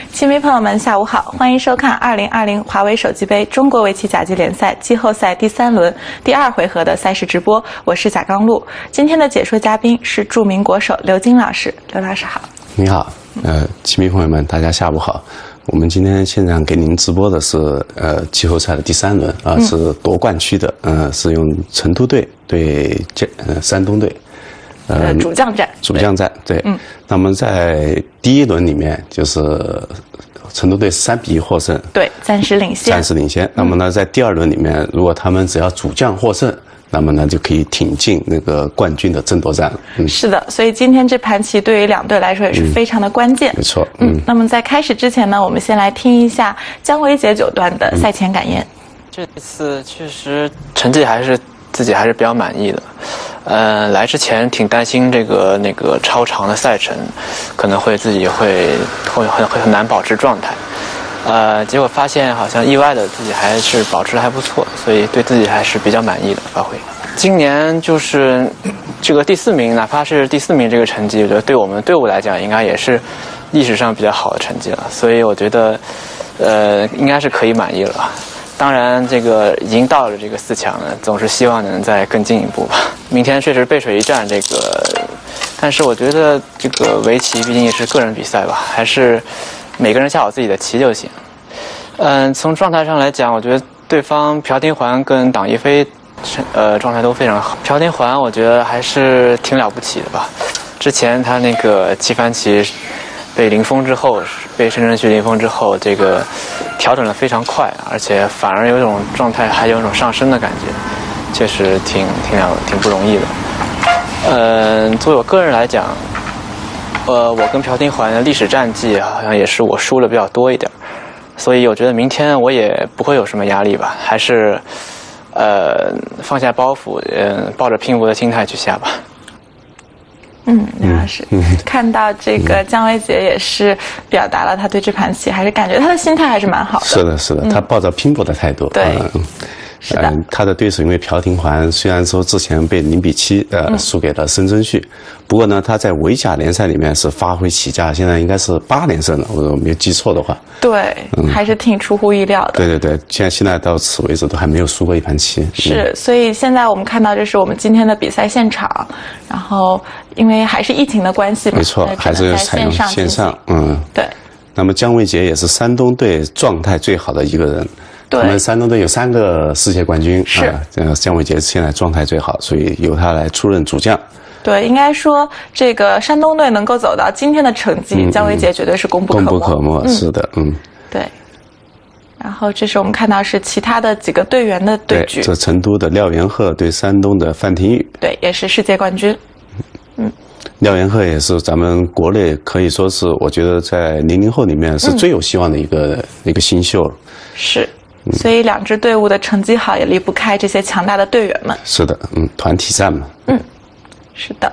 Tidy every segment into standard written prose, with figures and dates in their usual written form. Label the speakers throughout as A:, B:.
A: 球迷朋友们，下午好，欢迎收看2020华为手机杯中国围棋甲级联赛季后赛第3轮第2回合的赛事直播，我是贾刚璐。今天的解说嘉宾是著名国手刘金老师，刘老师好。
B: 你好，球迷朋友们，大家下午好。我们今天现场给您直播的是季后赛的第3轮啊，是夺冠区的，是用成都队对山东队。
A: 主将战，
B: 对。那么在第1轮里面，就是成都队3比1获胜，
A: 对，暂时领先。
B: 那么呢，在第2轮里面，如果他们只要主将获胜，那么呢就可以挺进那个冠军的争夺战了。
A: 是的，所以今天这盘棋对于两队来说也是非常的关键。
B: 没错。
A: 那么在开始之前呢，我们先来听一下姜维杰九段的赛前感言。
C: 这次确实成绩自己还是比较满意的。来之前挺担心那个超长的赛程，可能自己会很难保持状态。结果发现好像意外的自己还是保持得还不错，所以对自己还是比较满意的发挥。今年就是这个第4名，哪怕是第4名这个成绩，我觉得对我们队伍来讲应该也是历史上比较好的成绩了，所以我觉得应该是可以满意了。当然，这个已经到了这个4强了，总是希望能再更进一步吧。明天确实背水一战，但是我觉得这个围棋毕竟也是个人比赛吧，还是每个人下好自己的棋就行。从状态上来讲，我觉得对方朴廷桓跟党一飞，状态都非常好。朴廷桓我觉得还是挺了不起的吧。之前他那个七番棋被申真谞零封之后，这个调整的非常快，而且反而有一种状态，还有一种上升的感觉，确实挺不容易的。作为我个人来讲，我跟朴廷桓的历史战绩好像也是我输的比较多一点，所以我觉得明天我也不会有什么压力吧，还是放下包袱，抱着拼搏的心态去下吧。
A: 刘老师，看到这个姜维杰也是表达了他对这盘棋，还是感觉他的心态还是蛮好的。
B: 是的，他抱着拼搏的态度。
A: 对。是的，
B: 他的对手因为朴廷桓虽然说之前被0比7输给了申真谞，不过呢他在围甲联赛里面是发挥起家，现在应该是8连胜了，我没有记错的话。
A: 对，还是挺出乎意料的。
B: 对，现在到此为止都还没有输过一盘棋。
A: 是，所以现在我们看到这是我们今天的比赛现场，然后因为还是疫情的关系，
B: 没错，还是采用线上。
A: 对。
B: 那么姜维杰也是山东队状态最好的一个人。
A: 对，
B: 他们山东队有3个世界冠军，
A: 是
B: 姜维杰现在状态最好，所以由他来出任主将。
A: 对，应该说这个山东队能够走到今天的成绩，姜维杰绝对是功不可没。
B: 是的，
A: 对。然后这是我们看到是其他的几个队员的对局。
B: 这成都的廖元鹤对山东的范廷钰，
A: 对，也是世界冠军。
B: 廖元鹤也是咱们国内可以说是，我觉得在00后里面是最有希望的一个新秀了。
A: 是。所以2支队伍的成绩好也离不开这些强大的队员们。
B: 是的，团体战嘛。
A: 是的。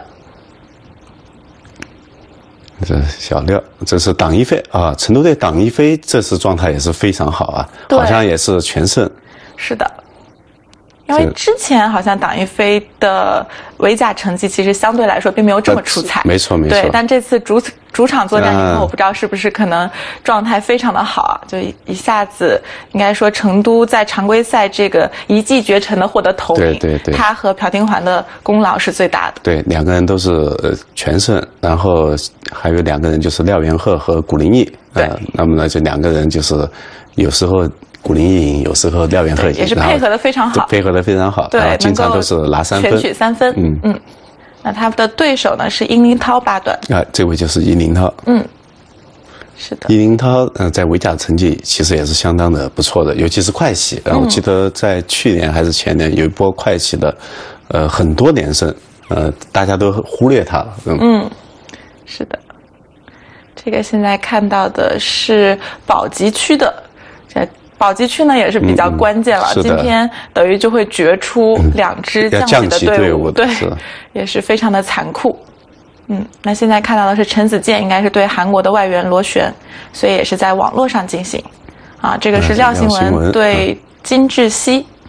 B: 这小廖，这是党一飞啊，成都队党一飞这次状态也是非常好啊，好像也是全胜。是的。
A: 因为之前好像党一飞的围甲成绩其实相对来说并没有这么出彩，
B: 没错。
A: 对，但这次主场作战之后，我不知道是不是可能状态非常的好啊，就一下子应该说成都在常规赛这个一骑绝尘的获得头名，
B: 对，
A: 他和朴廷桓的功劳是最大的。
B: 对，2个人都是全胜，然后还有2个人就是廖元鹤和古林翼。
A: 对，
B: 那么呢，这2个人就是有时候古林翼赢，有时候廖元鹤赢，
A: 也是配合的非常好，
B: 对，经常都是拿3分，
A: 全取3分。那他的对手呢是殷林涛8段
B: 这位就是殷林涛。
A: 是的，
B: 殷林涛在围甲成绩其实也是相当的不错的，尤其是快棋。我记得在去年还是前年有一波快棋的，很多连胜，大家都忽略他了。
A: 是的。这个现在看到的是保级区的，保级区呢也是比较关键了。今天等于就会决出2支降级的队伍，对，也是非常的残酷。那现在看到的是陈子健应该是对韩国的外援罗璇，所以也是在网络上进行。这个是廖新文对金智熙。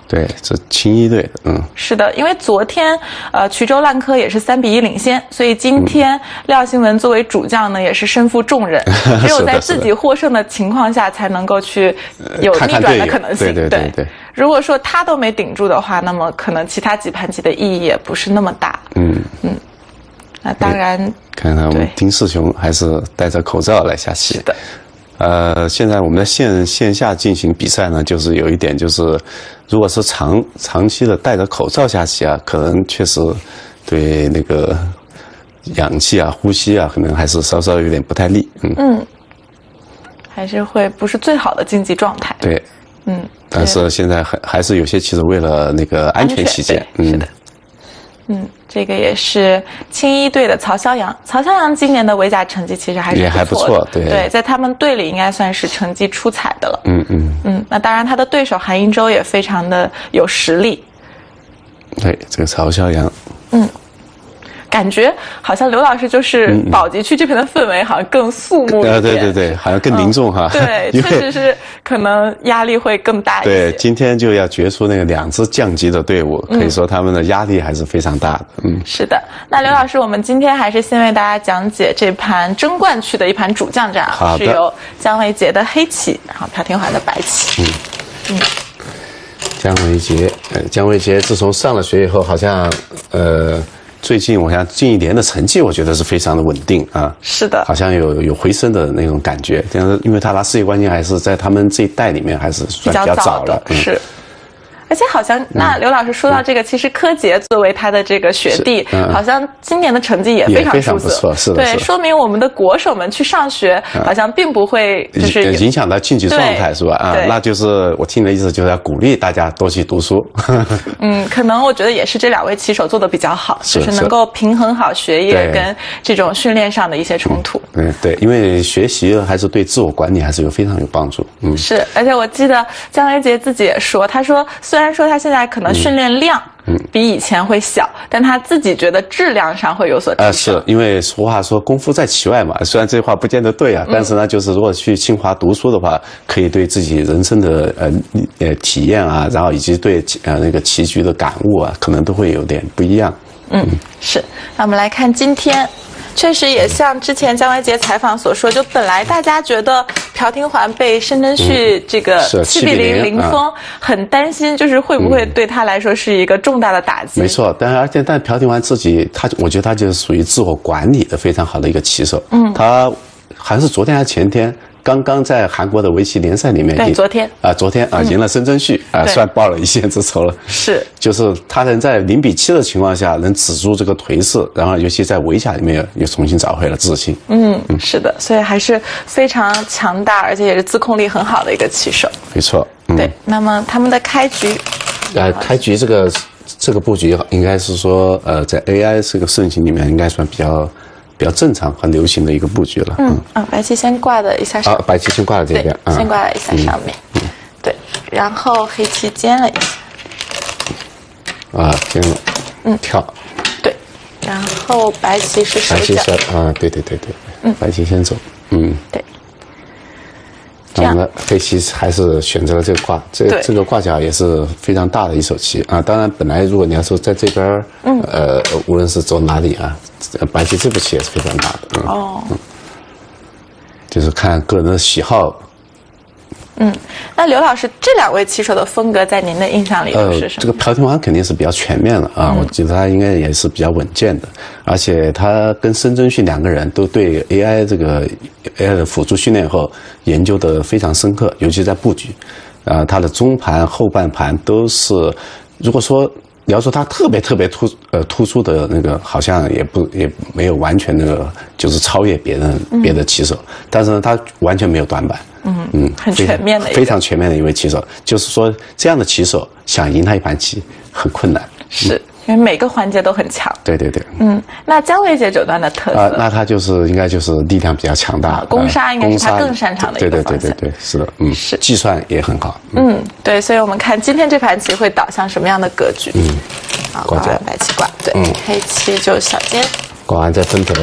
B: 对，这青衣队的，
A: 是的，因为昨天衢州烂柯也是3-1领先，所以今天廖新文作为主将呢，也是身负重任，只有在自己获胜的情况下，才能够去有逆转的可能性。
B: 对。
A: 如果说他都没顶住的话，那么可能其他几盘棋的意义也不是那么大。那当然，
B: 看看我们丁世雄还是戴着口罩来下棋。
A: 是的。
B: 现在我们在线下进行比赛呢，就是有一点就是，如果是长期的戴着口罩下棋啊，可能确实对那个氧气啊、呼吸啊，可能还是稍稍有点不太利。
A: 还是会不是最好的竞技状态。
B: 对。但是现在还是有些棋手为了那个安全起见，
A: 是的。这个也是青衣队的曹潇阳。曹潇阳今年的围甲成绩其实还是
B: 也还不错，
A: 对，在他们队里应该算是成绩出彩的了。那当然，他的对手韩英洲也非常的有实力。
B: 对，这个曹潇阳，
A: 感觉好像刘老师就是保级区这边的氛围好像更肃穆一点，
B: 对，好像更凝重哈。
A: 对，确实是可能压力会更大一些。
B: 对，今天就要决出那个2支降级的队伍，可以说他们的压力还是非常大的。
A: 是的。那刘老师，我们今天还是先为大家讲解这盘争冠区的一盘主将战，是由姜维杰的黑棋，然后朴廷桓的白棋。
B: 姜维杰自从上了学以后，好像最近我想近1年的成绩，我觉得是非常的稳定啊。
A: 是的，
B: 好像有回升的那种感觉。但是因为他拿世界冠军还是在他们这一代里面还是算比较早了，
A: 是。而且好像那刘老师说到这个，其实柯洁作为他的这个学弟，好像今年的成绩也非常出色，
B: 不错，是的。
A: 对，说明我们的国手们去上学，好像并不会就是
B: 影响到竞技状态，是吧？那就是我听的意思，就是要鼓励大家多去读书。
A: 可能我觉得也是这2位棋手做的比较好，就是能够平衡好学业跟这种训练上的一些冲突。
B: 对，因为学习还是对自我管理还是非常有帮助。
A: 是，而且我记得姜维杰自己也说，他说虽然说他现在可能训练量比以前会小，但他自己觉得质量上会有所提升。
B: 是因为俗话说功夫在其外嘛，虽然这话不见得对啊，但是呢，就是如果去清华读书的话，可以对自己人生的体验啊，然后以及对那个棋局的感悟啊，可能都会有点不一样。
A: 是。那我们来看今天。确实也像之前姜维杰采访所说，就本来大家觉得朴廷桓被申真谞这个7-0零封，很担心就是会不会对他来说是一个重大的打击。
B: 没错，但朴廷桓自己我觉得他就是属于自我管理的非常好的一个棋手。他还是昨天还是前天。刚刚在韩国的围棋联赛里面，
A: 对，昨天
B: 赢了申真谞算报了一线之仇了。
A: 是，
B: 就是他能在0-7的情况下能止住这个颓势，然后尤其在围甲里面又重新找回了自信。
A: 是的，所以还是非常强大，而且也是自控力很好的一个棋手。
B: 没错。
A: 对，那么他们的开局，
B: 开局这个布局应该是说在 AI 这个盛行里面应该算比较正常和流行的一个布局了。
A: 白棋先挂在一下上，
B: 白棋先挂在这边，
A: 先挂在一下上面。对，然后黑棋尖了一下。
B: 尖了。跳。
A: 对，然后白棋是手脚。
B: 对。白棋先走。
A: 对。
B: 我们的黑棋还是选择了这个挂，这个挂角也是非常大的一手棋啊。当然，本来如果你要说在这边，无论是走哪里啊，白棋这步棋也是非常大的。就是看个人的喜好。
A: 那刘老师，这2位棋手的风格在您的印象里都是什么？
B: 这个朴廷桓肯定是比较全面的啊，我觉得他应该也是比较稳健的，而且他跟申真谞2个人都对 AI 这个 AI 的辅助训练后研究的非常深刻，尤其在布局，他的中盘、后半盘都是，如果说你要说他特别突出的那个，好像也没有完全那个就是超越别的棋手，但是呢，他完全没有短板。
A: 很全面的
B: 非常全面的一位棋手，就是说这样的棋手想赢他一盘棋很困难。
A: 是因为每个环节都很强。
B: 对。
A: 那姜维杰九段的特色，
B: 那他应该就是力量比较强大，
A: 攻杀应该是他更擅长的一个方向。
B: 对，是的。是计算也很好。
A: 对，所以我们看今天这盘棋会导向什么样的格局。挂完白棋挂，对，黑棋就小尖，
B: 挂完再分头。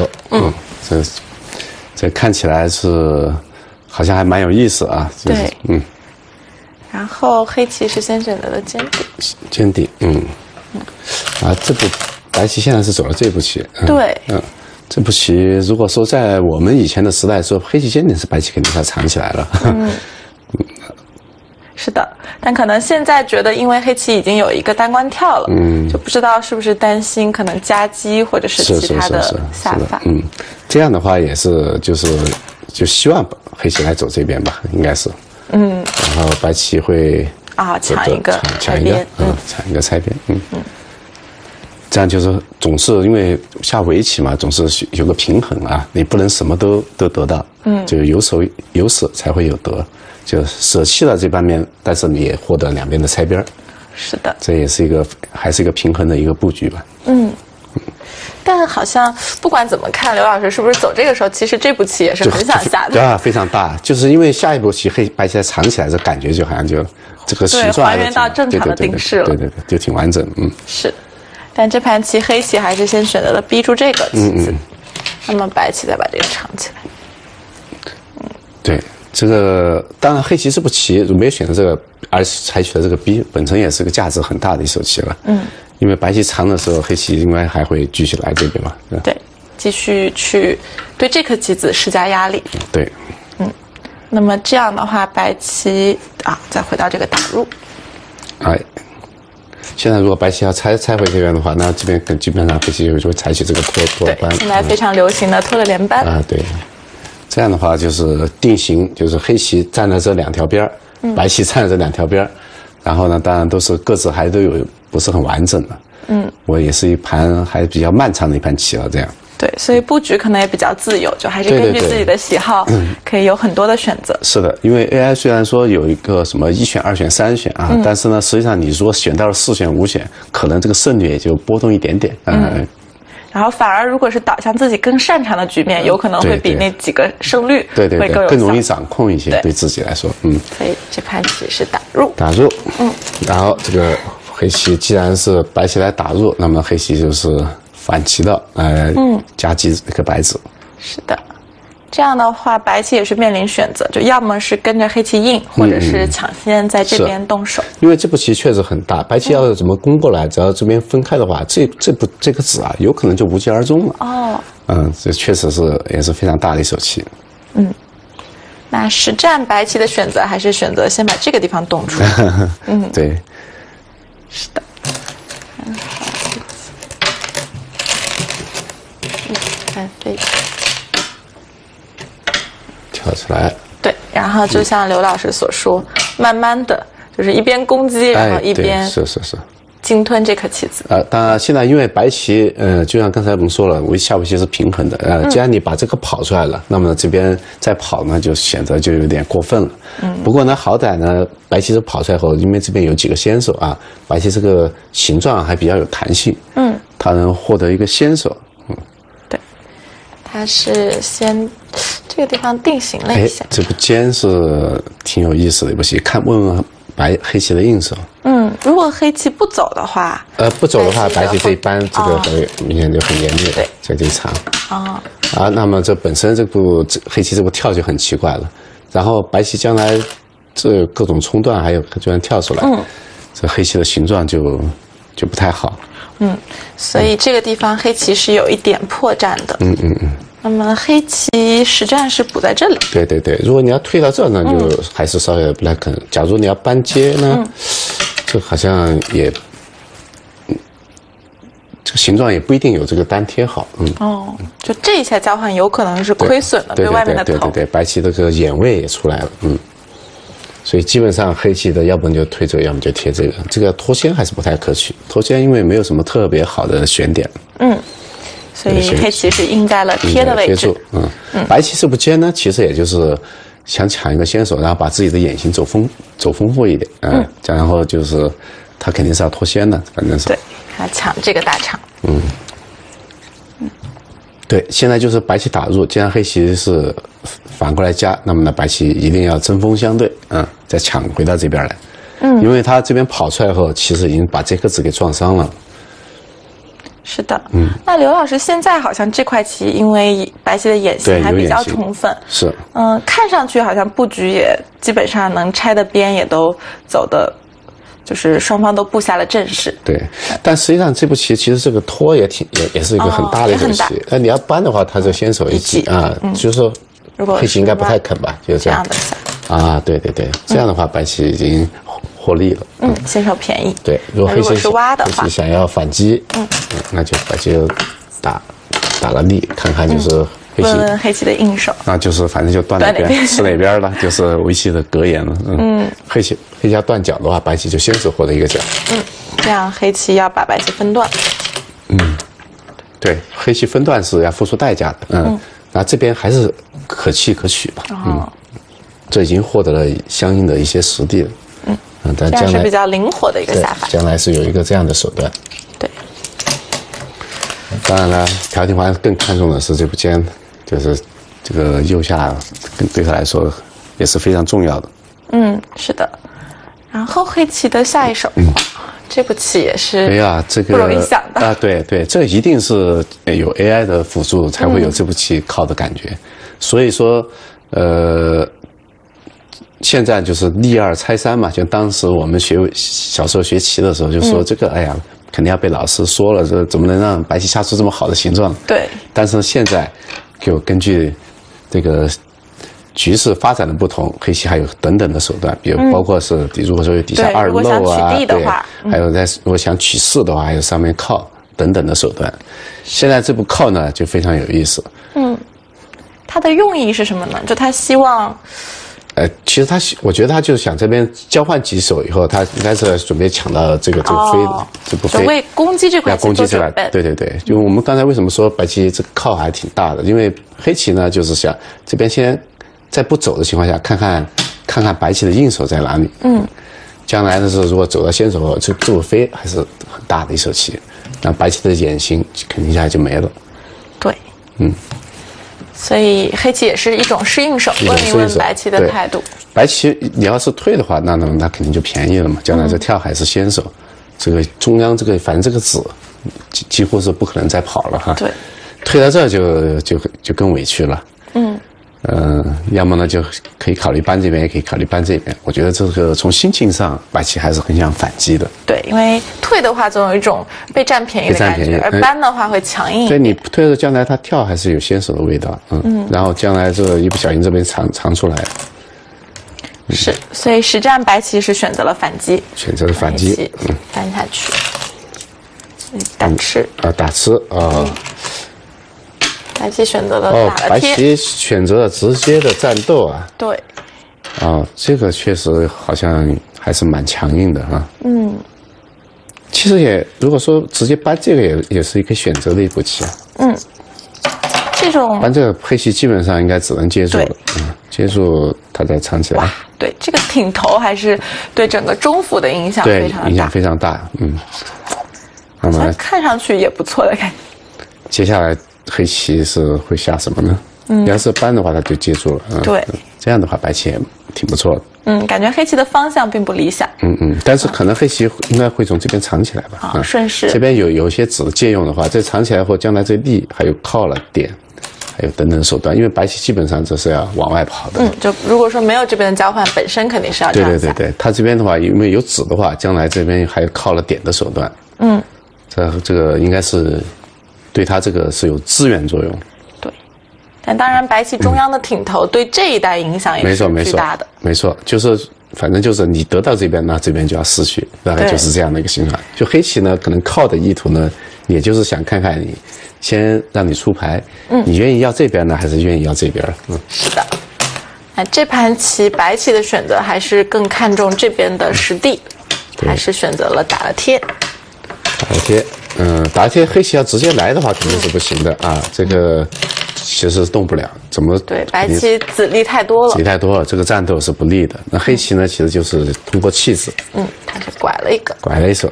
B: 这看起来是好像还蛮有意思啊。
A: 对。 然后黑棋是先选择了尖底。
B: 尖底，这步白棋现在是走了这步棋。
A: 对，
B: 这步棋如果说在我们以前的时代说黑棋尖顶是白棋肯定是要藏起来了。
A: 是的，但可能现在觉得，因为黑棋已经有一个单官跳了，就不知道是不是担心可能夹击或者是其他的下法。
B: 这样的话也是就希望黑棋来走这边吧，应该是。然后白棋会
A: 抢一个
B: 抢一个拆边。这样就是总是因为下围棋嘛，总是有个平衡啊，你不能什么都得到。就有舍才会有得。就舍弃了这半面，但是你也获得两边的拆边。
A: 是的，
B: 这也是还是一个平衡的一个布局吧。
A: 但好像不管怎么看，刘老师是不是走这个时候，其实这步棋也是很想下的。
B: 对非常大，就是因为下一步棋白棋藏起来，这感觉就好像就这个形状
A: 还原到正常的定式了。
B: 对，就挺完整。
A: 是，但这盘棋黑棋还是先选择了逼住这个棋子，那么白棋再把这个藏起来。
B: 对。这个当然，黑棋这步棋如果没有选择这个，而采取了这个逼，本身也是个价值很大的一手棋了。因为白棋长的时候，黑棋应该还会继续来这边嘛。
A: 对，继续去对这颗棋子施加压力。
B: 对。
A: 那么这样的话，白棋再回到这个打入。
B: 现在如果白棋要拆回这边的话，那这边基本上黑棋就会采取这个拖班。
A: 现在非常流行的拖了连扳。
B: 对。这样的话就是定型，就是黑棋站在这两条边白棋站在这两条边然后呢，当然都是各自还都有不是很完整的。我也是一盘还比较漫长的一盘棋了，这样。
A: 对，所以布局可能也比较自由，就还是根据自己的喜好，可以有很多的选择。
B: 是的，因为 AI 虽然说有一个什么1选、2选、3选但是呢，实际上你如果选到了4选、5选，可能这个胜率也就波动一点点。
A: 然后反而如果是导向自己更擅长的局面，有可能会比那几个胜率
B: 会
A: 更有效，
B: 更容易掌控一些，对自己来说。
A: 所以这盘棋是打入。
B: 然后这个黑棋既然是白棋来打入，那么黑棋就是反其道夹击这个白子。
A: 是的。这样的话，白棋也是面临选择，就要么是跟着黑棋硬，或者是抢先在这边动手。
B: 因为这步棋确实很大，白棋要怎么攻过来，只要这边分开的话，这个子有可能就无疾而终了。这确实也是非常大的一手棋。
A: 那实战白棋的选择还是选择先把这个地方动出。
B: 对，
A: 是的。看飞。
B: 跳出来，
A: 对，然后就像刘老师所说，慢慢的就是一边攻击，然后一边
B: 是
A: 鲸吞这颗棋子。
B: 当然现在因为白棋，就像刚才我们说了，下围棋是平衡的。既然你把这个跑出来了，那么这边再跑呢，就显得就有点过分了。不过呢，好歹呢，白棋是跑出来后，因为这边有几个先手白棋这个形状还比较有弹性。它能获得一个先手。
A: 对，它是先。这个地方定型了一下，
B: 这步尖是挺有意思的一步棋，问问黑棋的应手。
A: 如果黑棋不走的话，
B: 不走的话，白棋这一般这个明显就很严厉，在这一场。那么这本身黑棋这步跳就很奇怪了，然后白棋将来这各种冲断还有居然跳出来，这黑棋的形状就不太好。
A: 所以这个地方黑棋是有一点破绽的。那么黑棋实战是补在这里。
B: 对，如果你要推到这呢，就还是稍微不太可能。假如你要搬接呢，这好像也，这个形状也不一定有这个单贴好。
A: 就这一下交换有可能是亏损了对外面的头。
B: 对，白棋这个眼位也出来了。所以基本上黑棋的要不然就推这个，要么就贴这个。这个脱先还是不太可取。脱先因为没有什么特别好的选点。
A: 所以黑棋是应在了贴的位置。
B: 白棋这步尖呢，其实也就是想抢一个先手，然后把自己的眼型走丰富一点。然后就是他肯定是要脱先的，反正是。
A: 对，他抢这个大场。
B: 对，现在就是白棋打入，既然黑棋是反过来夹，那么呢，白棋一定要针锋相对，再抢回到这边来。因为他这边跑出来后，其实已经把这颗子给撞伤了。
A: 是的，那刘老师现在好像这块棋，因为白棋的眼形还比较充分，
B: 是，
A: 看上去好像布局也基本上能拆的边也都走的，就是双方都布下了阵势。
B: 对，但实际上这步棋其实这个拖也是一个很大的一步棋。那你要搬的话，他就先手一挤啊，就是说黑棋应该不太肯吧，就是这样的啊，对对对，这样的话白棋已经获利了。
A: 先手便宜。
B: 对，如果黑棋
A: 是挖的话，
B: 黑棋想要反击，那就白棋就打了力，看看就是
A: 黑棋的应手，
B: 那就是反正就断哪边吃哪边了，就是围棋的格言了。黑棋要断角的话，白棋就先手获得一个角。
A: 这样黑棋要把白棋分段。
B: 对，黑棋分段是要付出代价的。那这边还是可弃可取吧。这已经获得了相应的一些实地了。但
A: 这样是比较灵活的一个下法。
B: 将来是有一个这样的手段。
A: 对。
B: 当然了，朴廷桓更看重的是这步尖，就是这个右下，对他来说也是非常重要的。
A: 是的。然后黑棋的下一手，这步棋也是，
B: 哎呀，这个
A: 不容易想的
B: 啊，对对，这一定是有 AI 的辅助才会有这步棋靠的感觉。所以说，现在就是立二拆三嘛，就当时我们小时候学棋的时候就说这个，哎呀，肯定要被老师说了，这怎么能让白棋下出这么好的形状？
A: 对。
B: 但是现在，就根据这个局势发展的不同，黑棋还有等等的手段，比如包括是如果说有底下二漏啊，
A: 对，
B: 还有如果想取势的话，还有上面靠等等的手段。现在这步靠呢就非常有意思。
A: 它的用意是什么呢？就他希望。
B: 其实我觉得他就是想这边交换几手以后，他应该是准备抢到这个飞的这步飞，
A: 为攻击这块
B: 攻击这块。对对对，就我们刚才为什么说白棋这个靠还挺大的，因为黑棋呢就是想这边先在不走的情况下看看白棋的应手在哪里。将来的时候如果走到先手后，这步飞还是很大的一手棋，那白棋的眼形肯定一下就没了。
A: 对。所以黑棋也是一种适应手，问一问白棋的态度。
B: 白棋你要是退的话，那肯定就便宜了嘛。将来这跳还是先手，这个中央反正这个子几乎是不可能再跑了哈。
A: 对，
B: 退到这就更委屈了。要么呢就可以考虑搬这边，也可以考虑搬这边。我觉得这个从心情上，白棋还是很想反击的。
A: 对，因为退的话总有一种被占便宜的感觉，而搬的话会强硬一点。
B: 所以你退了，将来他跳还是有先手的味道。然后将来这一不小心这边藏出来。
A: 是，所以实战白棋是选择了反击，翻下去，打吃
B: 打吃啊。
A: 白棋选择了打了贴。
B: 白棋选择了直接的战斗啊。
A: 对。
B: 这个确实好像还是蛮强硬的哈。其实如果说直接搬这个也是一个选择的一步棋啊。
A: 这种
B: 搬这个黑棋基本上应该只能接住了。接住它再藏起来。
A: 对，这个挺头还是对整个中府的影响非常大。
B: 对，影响非常大。那么
A: 看上去也不错的感觉。
B: 接下来黑棋是会下什么呢？要是搬的话，它就接住了。
A: 对，
B: 这样的话白棋也挺不错的。
A: 感觉黑棋的方向并不理想。
B: 但是可能黑棋应该会从这边藏起来吧。
A: 顺势。
B: 这边有一些子借用的话，这藏起来后，将来这力还有靠了点，还有等等手段，因为白棋基本上这是要往外跑的。
A: 就如果说没有这边的交换，本身肯定是要这样下。
B: 对，它这边的话，因为有子的话，将来这边还有靠了点的手段。这个应该是对它这个是有支援作用。
A: 对，但当然白棋中央的挺头对这一带影响也是巨大的。
B: 没错，就是反正就是你得到这边，那这边就要失去，大概就是这样的一个情况。就黑棋呢，可能靠的意图呢，也就是想看看你，先让你出牌，你愿意要这边呢，还是愿意要这边？
A: 是的。这盘棋白棋的选择还是更看重这边的实地，还是选择了打了贴。
B: 打了贴，打了贴，黑棋要直接来的话肯定是不行的啊，这个其实动不了，怎么？
A: 对，白棋子力太多了，
B: 子力太多了，这个战斗是不利的。那黑棋呢，其实就是通过气质，
A: 它是拐了
B: 一手，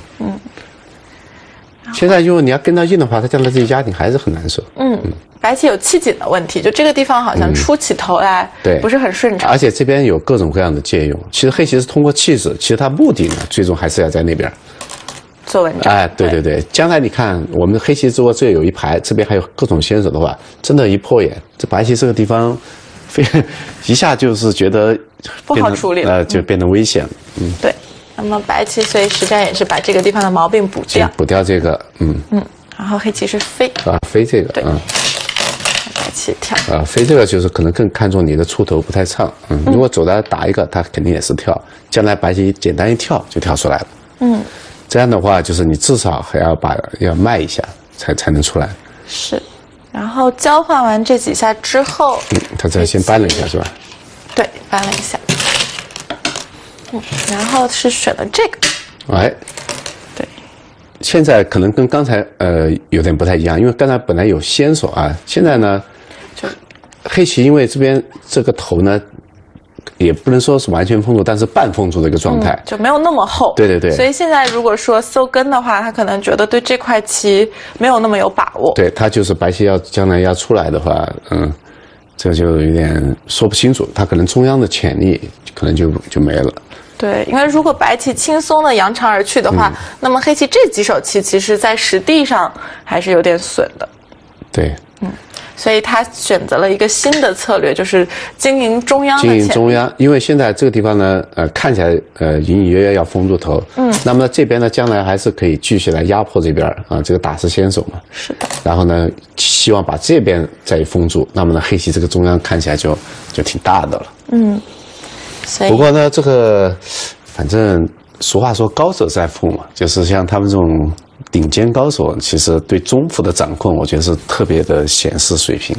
B: 现在如果你要跟到硬的话，它将来这压顶还是很难受。
A: 白棋有弃井的问题，就这个地方好像出起头来不是很顺畅，
B: 而且这边有各种各样的借用。其实黑棋是通过气质，其实它目的呢，最终还是要在那边。
A: 做文章。
B: 哎，对对对，将来你看我们黑棋如果这有一排，这边还有各种先手的话，真的，一破眼，这白棋这个地方，一下就是觉得
A: 不好处理了，
B: 就变得危险了。
A: 对。那么白棋所以实战也是把这个地方的毛病补掉，
B: 补掉这个，
A: 然后黑棋是飞
B: 啊，飞这个，
A: 对，白棋跳
B: 啊，飞这个就是可能更看重你的出头不太畅，如果走来打一个，他肯定也是跳，将来白棋简单一跳就跳出来了，这样的话就是你至少还要迈一下才能出来，
A: 是，然后交换完这几下之后，
B: 他这先搬了一下是吧？
A: 对，搬了一下。然后是选了这个，
B: 哎，
A: 对，
B: 现在可能跟刚才有点不太一样，因为刚才本来有先手啊，现在呢，
A: 就
B: 黑棋因为这边这个头呢，也不能说是完全封住，但是半封住的一个状态，
A: 就没有那么厚。
B: 对对对。
A: 所以现在如果说搜根的话，他可能觉得对这块棋没有那么有把握。
B: 对，他就是白棋将来要出来的话，这就有点说不清楚，他可能中央的潜力可能就没了。
A: 对，因为如果白棋轻松的扬长而去的话，那么黑棋这几手棋其实在实地上还是有点损的。
B: 对，
A: 所以他选择了一个新的策略，就是经营中央的
B: 经营中央，因为现在这个地方呢，看起来隐隐约约要封住头，那么这边呢，将来还是可以继续来压迫这边啊，这个打是先手嘛，
A: 是的。
B: 然后呢，希望把这边再封住，那么呢，黑棋这个中央看起来就挺大的了。不过呢，这个反正俗话说高手在付嘛，就是像他们这种顶尖高手，其实对中府的掌控，我觉得是特别的显示水平。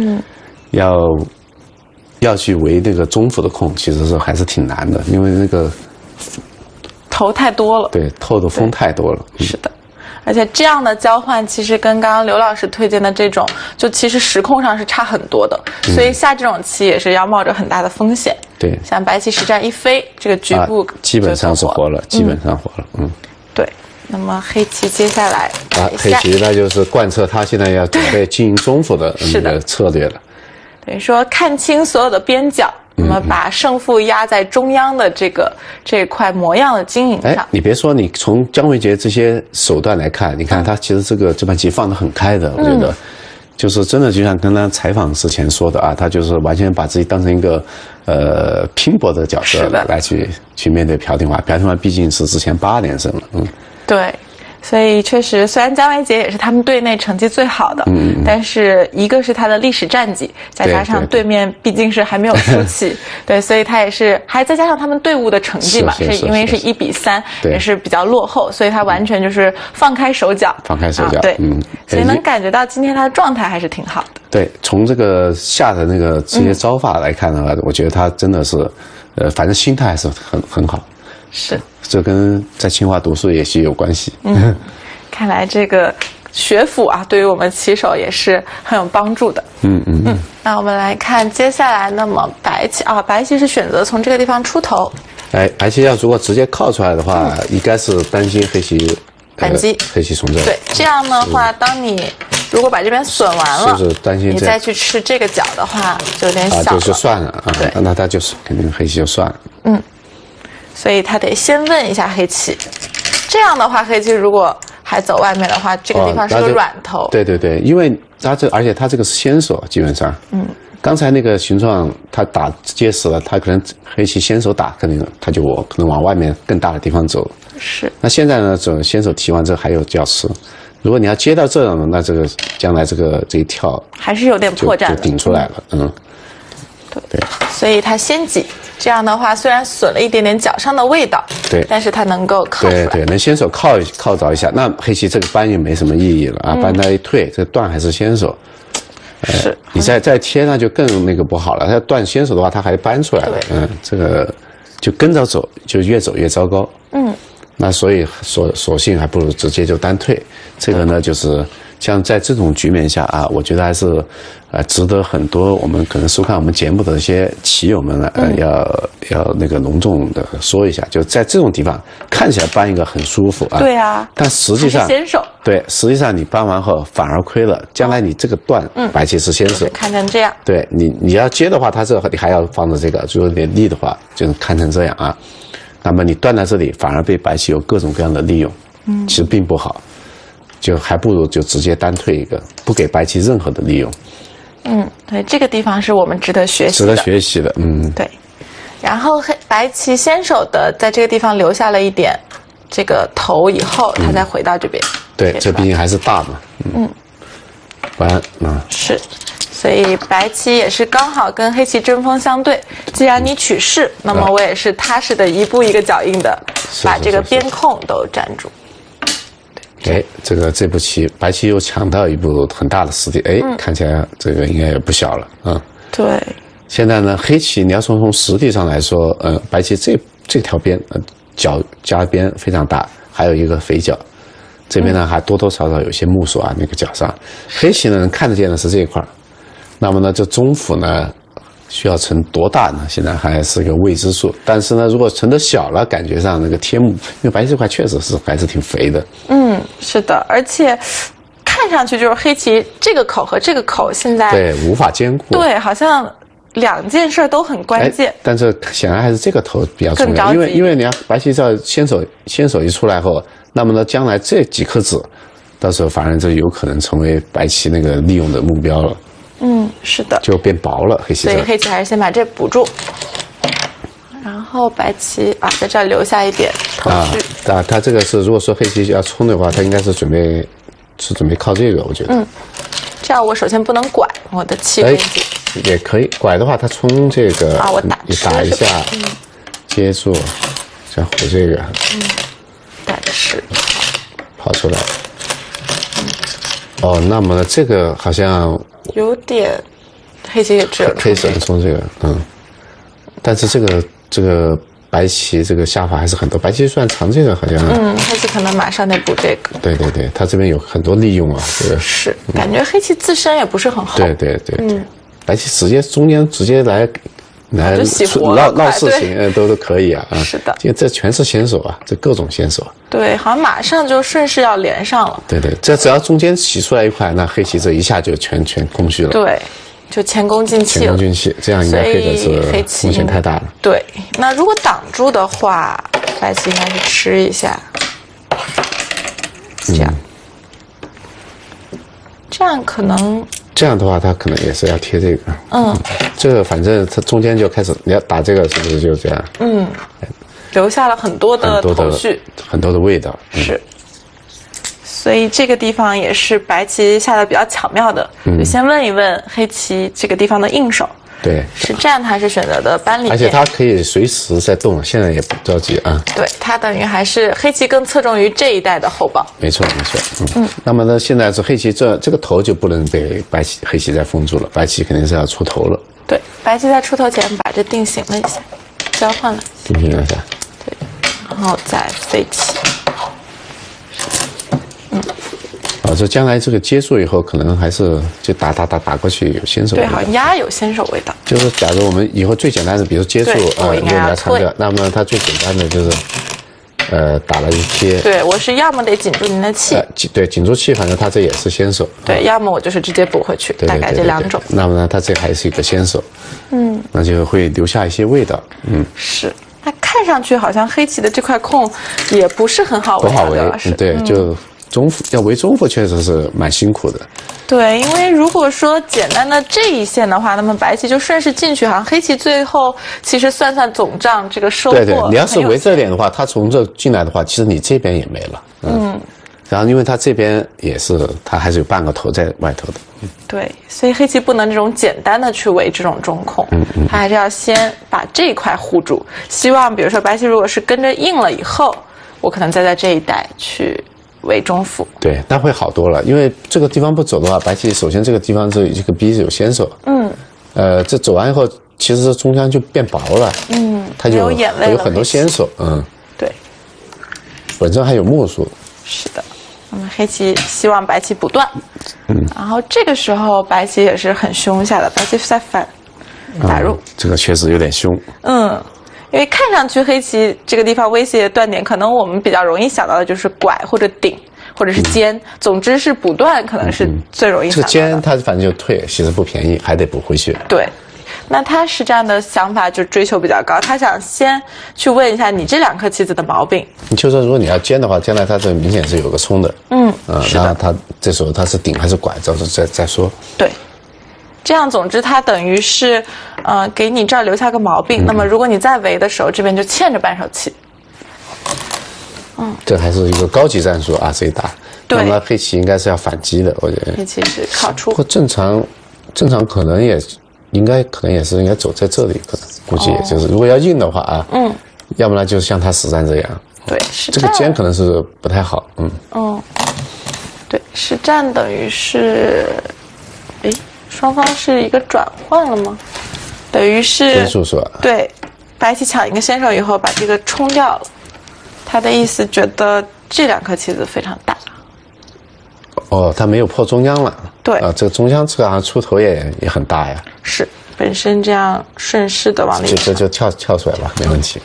B: 要去围那个中府的控，其实是还是挺难的，因为那个
A: 头太多了，
B: 对，透的风太多了。
A: 是的。而且这样的交换其实跟刚刚刘老师推荐的这种，就其实时控上是差很多的，所以下这种棋也是要冒着很大的风险。
B: 对，
A: 像白棋实战一飞，这个局部
B: 基本上是活了，基本上活了。
A: 对。那么黑棋接下来
B: 黑棋那就是贯彻他现在要准备经营中府的那个策略了。
A: 等于说看清所有的边角，那么把胜负压在中央的这块模样的经营上。
B: 你别说，你从姜维杰这些手段来看，你看他其实这盘棋放得很开的，我觉得，就是真的就像刚刚采访之前说的啊，他就是完全把自己当成一个拼搏的角色来去面对朴廷华。朴廷华毕竟是之前8连胜了，
A: 对。所以确实，虽然姜维杰也是他们队内成绩最好的，但是一个是他的历史战绩，再加上对面毕竟是还没有输棋，对，所以他也是还再加上他们队伍的成绩嘛，是因为是1比3，也是比较落后，所以他完全就是放开手脚，对，所以能感觉到今天他的状态还是挺好的。
B: 对，从这个下的那个这些招法来看的话，我觉得他真的是，反正心态还是很好。
A: 是，
B: 这跟在清华读书也是有关系。
A: 看来这个学府啊，对于我们棋手也是很有帮助的。那我们来看接下来，那么白棋是选择从这个地方出头。
B: 白棋要如果直接靠出来的话，应该是担心黑棋
A: 反击，
B: 黑棋从这。
A: 对，这样的话，当你如果把这边损完了，
B: 就是担心
A: 你再去吃这个角的话，就有点小了。
B: 就算了啊。对，那他就是肯定黑棋就算了。
A: 所以他得先问一下黑棋，这样的话，黑棋如果还走外面的话，这个地方是个软头。
B: 对对对，因为而且他这个是先手，基本上。刚才那个形状他打结实了，他可能黑棋先手打，可能往外面更大的地方走。
A: 是。那
B: 现在呢，先手提完之后还有就要吃，如果你要接到这种，那这个将来这一跳
A: 还是有点破绽的，
B: 就顶出来了。对。
A: 所以他先挤。这样的话，虽然损了一点点脚上的味道，
B: 对，
A: 但是它能够靠出来，
B: 对，能先手靠着一下，那黑棋这个搬也没什么意义了啊，搬它一退，这断还是先手，
A: 是，
B: 你再贴那就更那个不好了，它断先手的话，它还搬出来了，这个就跟着走，就越走越糟糕，那所以索性还不如直接就单退，这个呢就是像在这种局面下啊，我觉得还是值得很多我们可能收看我们节目的一些棋友们呢，要那个隆重的说一下，就在这种地方看起来搬一个很舒服啊，
A: 对啊，
B: 但实际上
A: 先手，
B: 对，实际上你搬完后反而亏了，将来你这个断白棋是先手，
A: 看成这样，
B: 对你要接的话，它这你还要放着这个，如果有点力的话，就看成这样啊。那么你断在这里，反而被白棋有各种各样的利用。 其实并不好，就还不如就直接单退一个，不给白棋任何的利用。
A: 对，这个地方是我们值得学习的。
B: 值得学习的，
A: 对。然后白棋先手的在这个地方留下了一点这个头以后，他再回到这边。
B: 对，这毕竟还是大嘛。不然
A: 是。所以白棋也是刚好跟黑棋针锋相对。既然你取势，那么我也是踏实的一步一个脚印的把这个边空都占住。
B: 这步棋白棋又抢到一步很大的实地，看起来这个应该也不小了。
A: 对。
B: 现在呢，黑棋你要从实地上来说，白棋这条边角夹边非常大，还有一个肥角，这边呢还多多少少有些木锁啊，那个角上，黑棋呢看得见的是这一块。那么呢，这中府呢，需要成多大呢？现在还是个未知数。但是呢，如果成得小了，感觉上那个贴木，因为白棋这块确实是还是挺肥的。
A: 是的，而且看上去就是黑棋这个口和这个口现在
B: 对无法兼顾。
A: 对，好像两件事都很关键。
B: 但是显然还是这个头比较重要，因为你要白棋要先手一出来后，那么呢，将来这几颗子，到时候反而就有可能成为白棋那个利用的目标了。
A: 是的，
B: 就变薄了，黑棋。
A: 所以黑棋还是先把这补住，然后白棋在这儿留下一点头绪。
B: 他这个是，如果说黑棋要冲的话，他应该是准备靠这个，我觉得。
A: 这样我首先不能拐，我的气可以
B: 也可以拐的话，他冲这个
A: 我打
B: 一下，接住，再回这个，
A: 打吃，
B: 跑出来。那么这个好像
A: 有点黑棋也只有
B: 可以冲这个，但是这个白棋这个下法还是很多，白棋算长这个好像，
A: 黑棋可能马上得补这个。
B: 对，他这边有很多利用啊，这个
A: 是感觉黑棋自身也不是很好。
B: 对，白棋中间直接来闹事情，都可以啊。
A: 是的，
B: 这全是先手啊，这各种先手。
A: 对，好像马上就顺势要连上了。
B: 对，这只要中间起出来一块，那黑棋这一下就全空虚了。
A: 对，就前功尽弃了。
B: 前功尽弃，这样应该黑的是风险太大了。
A: 对，那如果挡住的话，白棋应该是吃一下，这样可能。
B: 这样的话，他可能也是要贴这个。这个反正它中间就开始，你要打这个，是不是就这样？
A: 留下了很多的头绪，
B: 很多的味道。
A: 是。所以这个地方也是白棋下的比较巧妙的，就先问一问黑棋这个地方的应手。
B: 对，
A: 是站还是选择的搬里面？
B: 而且它可以随时在动，现在也不着急啊。
A: 对，它等于还是黑棋更侧重于这一带的后保。
B: 没错。那么呢，现在是黑棋这个头就不能被黑棋再封住了，白棋肯定是要出头了。
A: 对，白棋在出头前把这定型了一下，交换了。
B: 定型了一下。
A: 对，然后再飞棋。
B: 这将来这个接住以后，可能还是就打过去有先手。
A: 对，好像压有先手味道。
B: 就是假如我们以后最简单的，比如接住应该要长掉，那么它最简单的就是打了一贴。
A: 对，我是要么得紧住您的气，
B: 对，紧住气，反正它这也是先手。
A: 对，要么我就是直接补回去，大概这两种。
B: 那么呢，它这还是一个先手。那就会留下一些味道。
A: 是。它看上去好像黑棋的这块空也不是很好围，
B: 不好围。对，就。要围中府确实是蛮辛苦的。
A: 对，因为如果说简单的这一线的话，那么白棋就顺势进去，好像黑棋最后其实算总账这个收获。
B: 对，你要是围这点的话，他从这进来的话，其实你这边也没了。然后因为他这边也是，他还是有半个头在外头的。
A: 对，所以黑棋不能这种简单的去围这种中空，他还是要先把这一块护住。希望比如说白棋如果是跟着应了以后，我可能再在这一带去。为中府，
B: 对，那会好多了。因为这个地方不走的话，白棋首先这个地方是这个逼是有先手，这走完以后，其实中间就变薄了，它就有很多先手，
A: 对，
B: 本身还有目数，
A: 是的。那么黑棋希望白棋不断，然后这个时候白棋也是很凶下的，白棋再反打入，
B: 这个确实有点凶，
A: 因为看上去黑棋这个地方威胁断点，可能我们比较容易想到的就是拐或者顶或者是尖，总之是补断可能是最容易想到的。
B: 这个尖它反正就退，其实不便宜，还得补回去。
A: 对， 那他实战的想法就追求比较高，他想先去问一下你这2颗棋子的毛病。
D: 你就说如果你要尖的话，将来他这明显是有个冲的。然后他这时候他是顶还是拐，到时候再说。
A: 对。这样，总之它等于是，给你这儿留下个毛病。那么，如果你再围的时候，这边就欠着半手棋。
D: 这还是一个高级战术啊！这一打，那么黑棋应该是要反击的，我觉得。
A: 黑棋是靠出。
D: 不正常可能也是应该走在这里，可能估计也就是，如果要硬的话啊，要不然就像他实战这样。
A: 对，实战
D: 这个尖可能是不太好，
A: 对，实战等于是，双方是一个转换了吗？等于是
D: 分数是吧？
A: 对，白棋抢一个先手以后，把这个冲掉了。他的意思觉得这2颗棋子非常大。
D: 他没有破中央了。
A: 对
D: 这个中央这个好像出头也很大呀。
A: 是，本身这样顺势的往里
D: 就跳出来吧，没问题。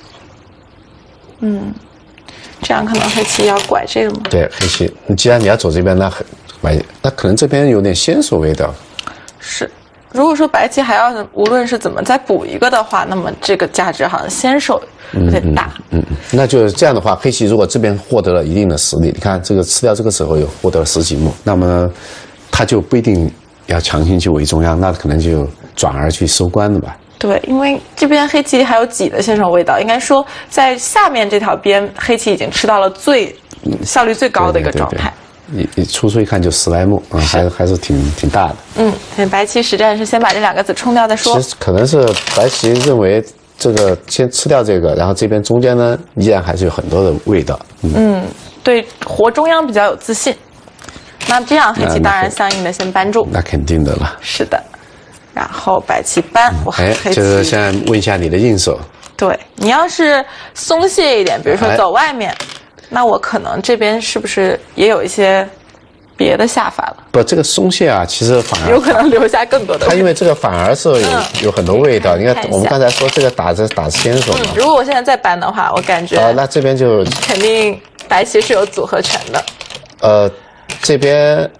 A: 这样可能黑棋要拐这个吗？
D: 对，黑棋，既然你要走这边，那可能这边有点先手味道。
A: 是，如果说白棋还要无论是怎么再补一个的话，那么这个价值好像先手有点大。
D: 那就是这样的话，黑棋如果这边获得了一定的实力，你看这个吃掉这个时候有获得了10几目，那么呢，他就不一定要强行去围中央，那可能就转而去收官了吧。
A: 对，因为这边黑棋还有挤的先手味道，应该说在下面这条边，黑棋已经吃到了效率最高的一个状态。
D: 你初一看就10来目还是挺大的。
A: 白棋实战是先把这2个子冲掉再说。
D: 其实可能是白棋认为这个先吃掉这个，然后这边中间呢依然还是有很多的味道。
A: 对，活中央比较有自信。那这样黑棋当然相应的先扳住。
D: 那肯定的了。
A: 是的。然后白棋扳，黑棋
D: 就是现在问一下你的应手。
A: 对，你要是松懈一点，比如说走外面，那我可能这边是不是也有一些别的下法了？
D: 不，这个松懈啊，其实反而
A: 有可能留下更多的。
D: 它因为这个反而是有很多味道。你看我们刚才说这个打先手嘛。
A: 如果我现在再扳的话，我感觉
D: 那这边就
A: 肯定白棋是有组合拳的。
D: 这边。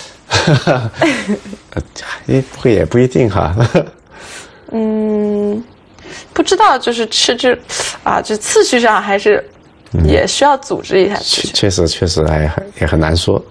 D: 也不一定哈。
A: 不知道，就是就次序上还是也需要组织一下。
D: 确实也很难说。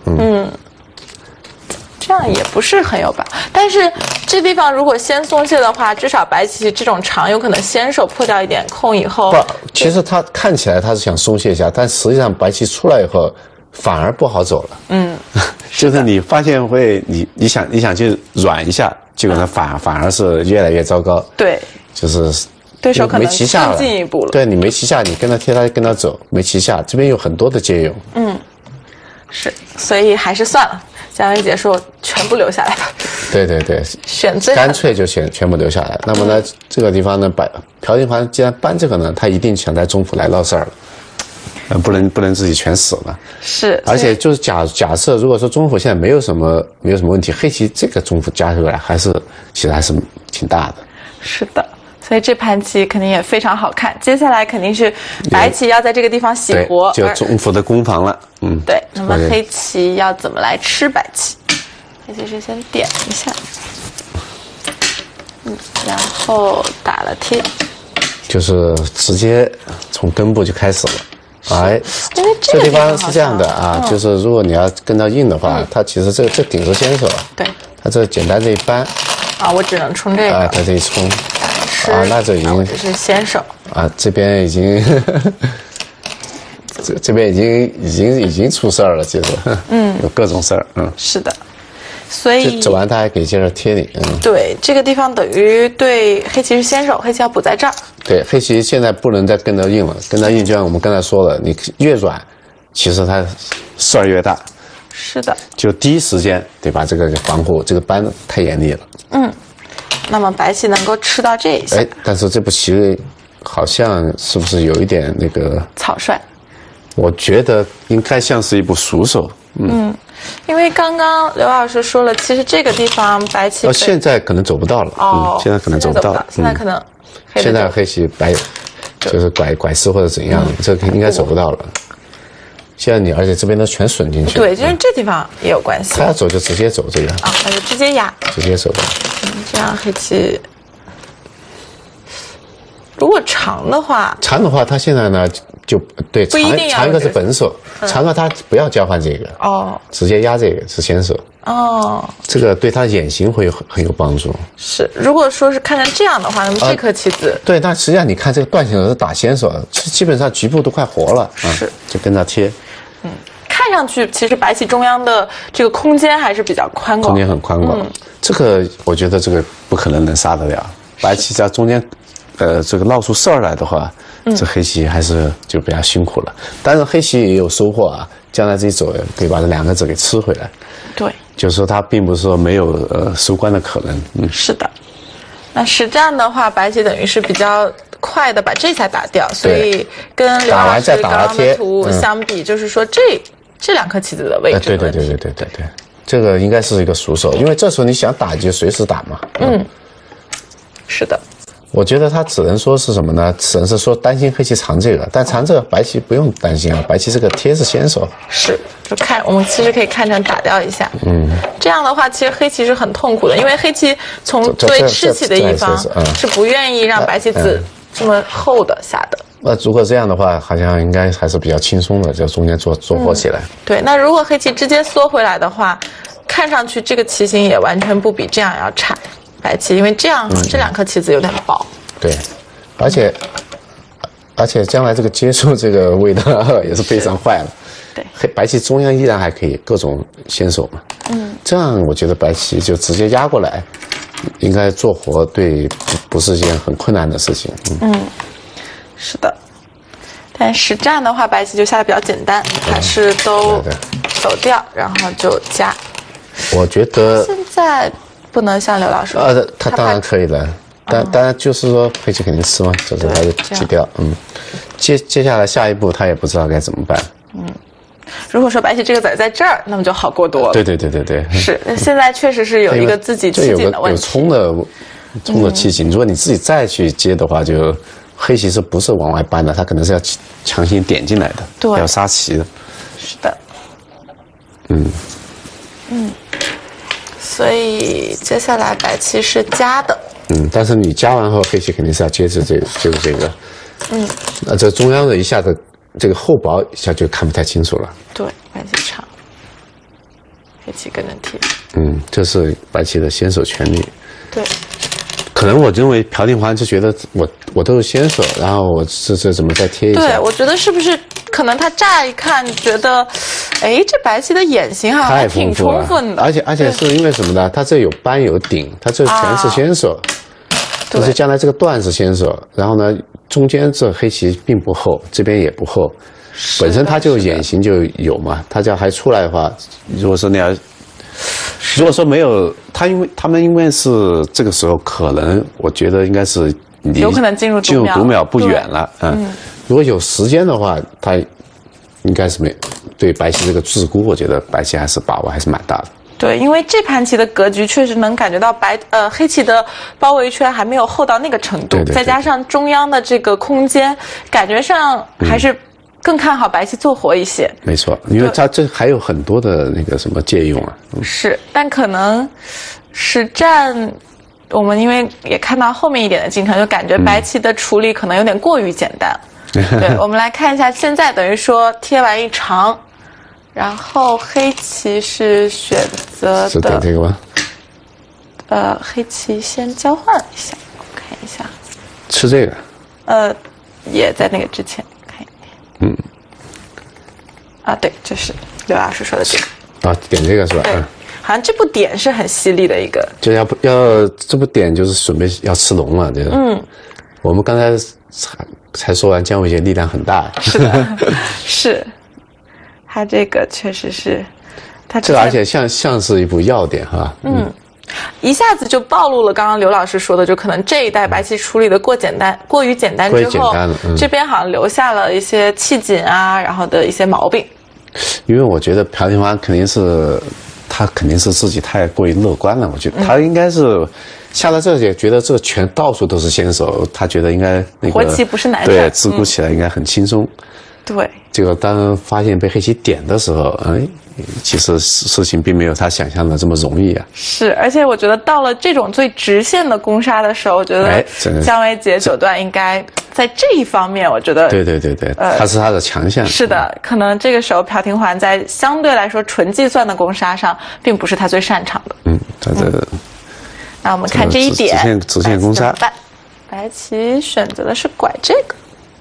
A: 这样也不是很有把握。但是这地方如果先松懈的话，至少白棋这种长有可能先手破掉一点空以后。
D: 不，其实他看起来他是想松懈一下，但实际上白棋出来以后反而不好走了。
B: 就是你发现你想去软一下，结果呢反而是越来越糟糕。
A: 对，
D: 就是
A: 对手可能
D: 没棋下了，
A: 更进一步了。
D: 对，你没棋下，你跟他走，没棋下，这边有很多的借用。
A: 是，所以还是算了。姜维姐说全部留下来吧。
D: 对，
A: 选最
D: 干脆就全部留下来。那么呢，这个地方呢，朴定桓既然搬这个呢，他一定想在中府来闹事儿了。
B: 不能自己全死了。
D: 是，而且就是假设，如果说中府现在没有什么问题，黑棋这个中府加出来其实还是挺大的。
A: 是的，所以这盘棋肯定也非常好看。接下来肯定是白棋要在这个地方洗活，
B: 就中府的攻防了。
A: 对。那么黑棋要怎么来吃白棋？黑棋是先点一下，然后打了贴，
D: 就是直接从根部就开始了。
A: 因为
D: 这地方是这样的啊，就是如果你要跟到硬的话，它其实这顶是先手，
A: 对，
D: 它这简单这一扳
A: 我只能冲这个，
D: 它这一冲那这已经
A: 这是先手
D: 这边已经这边已经出事儿了，其实有各种事儿，
A: 是的，所以
D: 走完他还给接着贴你，
A: 对，这个地方等于对黑棋是先手，黑棋要补在这儿。
D: 对，黑棋现在不能再跟到硬了，跟到硬就像我们刚才说了，你越软，其实它事儿越大。
A: 是的，
D: 就第一时间得把这个防护，这个扳太严厉了。
A: 那么白棋能够吃到这一下，
D: 但是这步棋好像是不是有一点那个
A: 草率？
D: 我觉得
B: 应该像是一步熟手。
A: 因为刚刚刘老师说了，其实这个地方白棋
D: 现在可能走不到了。
B: 现在可能走不到了。
A: 现在可能
D: 现在黑棋白就是拐丝或者怎样，这应该走不到了。现在而且这边都全损进去。
A: 对，就是这地方也有关系。
D: 他要走就直接走这个。
A: 那就直接压。
D: 直接走吧。
A: 这样黑棋如果长的话，
D: 它现在呢就对
A: 不一定要
D: 长一个是本手，长的它不要交换这个
A: 哦，
D: 直接压这个是先手
A: 哦，
D: 这个对它眼型会很有帮助。
A: 是，如果说是看成这样的话，那么这颗棋子
D: 对，但实际上你看这个断线手是打先手，基本上局部都快活了，
A: 是
D: 就跟它贴。
A: 看上去其实白棋中央的这个空间还是比较宽广，
D: 空间很宽广。这个我觉得这个不可能杀得了。白棋在中间，这个闹出事儿来的话，这黑棋还是就比较辛苦了。但是黑棋也有收获啊，将来这一走可以把这2个子给吃回来。
A: 对，
D: 就是说它并不是说没有收官的可能。
A: 是的。那实战的话，白棋等于是比较快的把这才打掉，所以跟刘老师刚刚的图相比，就是说这2颗棋子的位置。
D: 对，这个应该是一个熟手，因为这时候你想打就随时打嘛。
A: 是的。
D: 我觉得他只能说是什么呢？只能是说担心黑棋长这个，但长这个白棋不用担心啊，白棋这个贴是先手。
A: 是，就看我们其实可以看成打掉一下。这样的话，其实黑棋是很痛苦的，因为黑棋从作为吃棋的一方是不愿意让白棋子这么厚的下的。
D: 那如果这样的话，好像应该还是比较轻松的，就中间做活起来。
A: 对，那如果黑棋直接缩回来的话，看上去这个棋形也完全不比这样要差。白棋，因为这样这2颗棋子有点薄。
D: 对，而且将来这个接触这个味道也是非常坏了。
A: 对，
D: 白棋中央依然还可以各种先手嘛。这样我觉得白棋就直接压过来，应该做活对不是一件很困难的事情。
A: 是的。但实战的话，白棋就下的比较简单，还是都走掉，然后就加。
D: 我觉得
A: 现在不能像刘老师
D: 他当然可以了，当然就是说黑棋肯定吃嘛，就是还是击掉。接下来下一步他也不知道该怎么办。
A: 如果说白棋这个子在这儿，那么就好过多了。
D: 对。
A: 是，现在确实是有一个自己弃景的问题。
D: 有冲的弃景，如果你自己再去接的话，就黑棋是不是往外搬的？他可能是要强行点进来的，
A: 对，
D: 要杀棋的。
A: 是的。所以接下来白棋是加的。
D: 但是你加完后，黑棋肯定是要接着就是这个。那这中央的一下子这个厚薄一下就看不太清楚了。
A: 对，白棋长，黑棋跟着贴。
D: 这是白棋的先手权利。
A: 对。
D: 可能我认为朴定桓就觉得我都是先手，然后我这怎么再贴一下？
A: 对，我觉得是不是可能他乍一看觉得，这白棋的眼型好像还挺充分的，
D: 而且是因为什么呢？他这有扳有顶，他这全是先手，就是将来这个段是先手，然后呢中间这黑棋并不厚，这边也不厚，本身它就眼型就有嘛，它只要还出来的话，如果说你要。如果说没有他们因为是这个时候可能我觉得应该是
A: 有可能进入
D: 读秒不远了。如果有时间的话，他应该是对白棋这个自估，我觉得白棋还是把握还是蛮大的。
A: 对，因为这盘棋的格局确实能感觉到黑棋的包围圈还没有厚到那个程度，
D: 对，
A: 再加上中央的这个空间，感觉上还是更看好白棋做活一些。
D: 没错，因为它这还有很多的那个什么借用啊。
A: 是，但可能实战我们因为也看到后面一点的进程，就感觉白棋的处理可能有点过于简单。对，我们来看一下，现在等于说贴完一长，然后黑棋是选择的
D: 是点这个吗？
A: 黑棋先交换一下，我看一下。
D: 吃这个？
A: 也在那个之前看一眼。对，就是刘老师说的这个。
D: 点这个是吧？
A: 对，好像这步点是很犀利的一个。
D: 就要这步点就是准备要吃龙了，这个。我们刚才才说完姜维杰力量很大。
A: 是的，是。他这个确实是，
D: 这而且像是一步要点哈。
A: 一下子就暴露了刚刚刘老师说的，就可能这一代白棋处理的过于简单之后，这边好像留下了一些弃景啊，然后的一些毛病。
D: 因为我觉得朴定桓肯定是自己太过于乐观了，我觉得他应该是下到这里觉得这全到处都是先手，他觉得应该那个
A: 活棋不是难事，
D: 对，自估起来应该很轻松。
A: 对，
D: 结果当发现被黑棋点的时候， 其实事情并没有他想象的这么容易啊。
A: 是，而且我觉得到了这种最直线的攻杀的时候，我觉得姜维杰九段应该在这一方面，我觉得
D: 对，他是他的强项。
A: 是的，可能这个时候朴廷桓在相对来说纯计算的攻杀上，并不是他最擅长的。
D: 他这个。
A: 那我们看这一点，
D: 直线攻杀，
A: 白棋选择的是拐这个。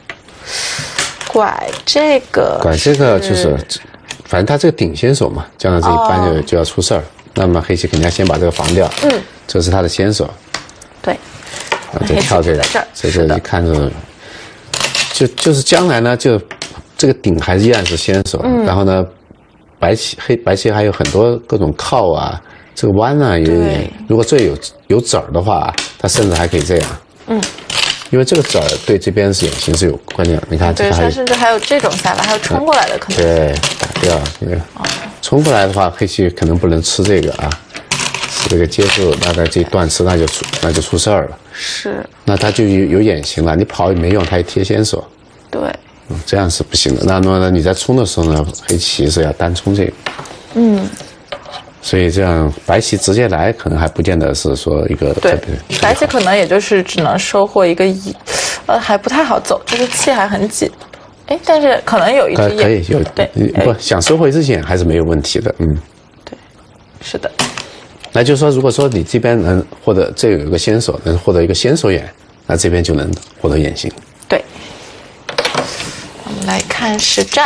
A: 拐这个就是，反正他这个顶先手嘛，将来这一般就要出事儿。那么黑棋肯定要先把这个防掉。这是他的先手。对。就跳这个，这一看就是将来呢，就这个顶还依然是先手。然后呢，白棋还有很多各种靠啊，这个弯啊有点。如果这有子儿的话，他甚至还可以这样。因为这个子儿对这边是眼形是有关键的，你看这个还有，甚至还有这种下法，还有冲过来的可能。
D: 对，打掉这个。冲过来的话，黑棋可能不能吃这个啊，吃这个接住，大概这一段吃那就出事儿了。
A: 是。那
D: 他就有眼形了，你跑也没用，他也贴先手。
A: 对。
D: 这样是不行的。那么呢，你在冲的时候呢，黑棋是要单冲这个。所以这样白棋直接来，可能还不见得是说一个
A: 对，白棋可能也就是只能收获一个还不太好走，就是气还很紧。但是可能有一只眼
D: 可以有对，不想收获一只眼还是没有问题的。
A: 对，是的。
D: 那就是说，如果说你这边能获得这有一个先手，能获得一个先手眼，那这边就能获得眼形。
A: 对。我们来看实战。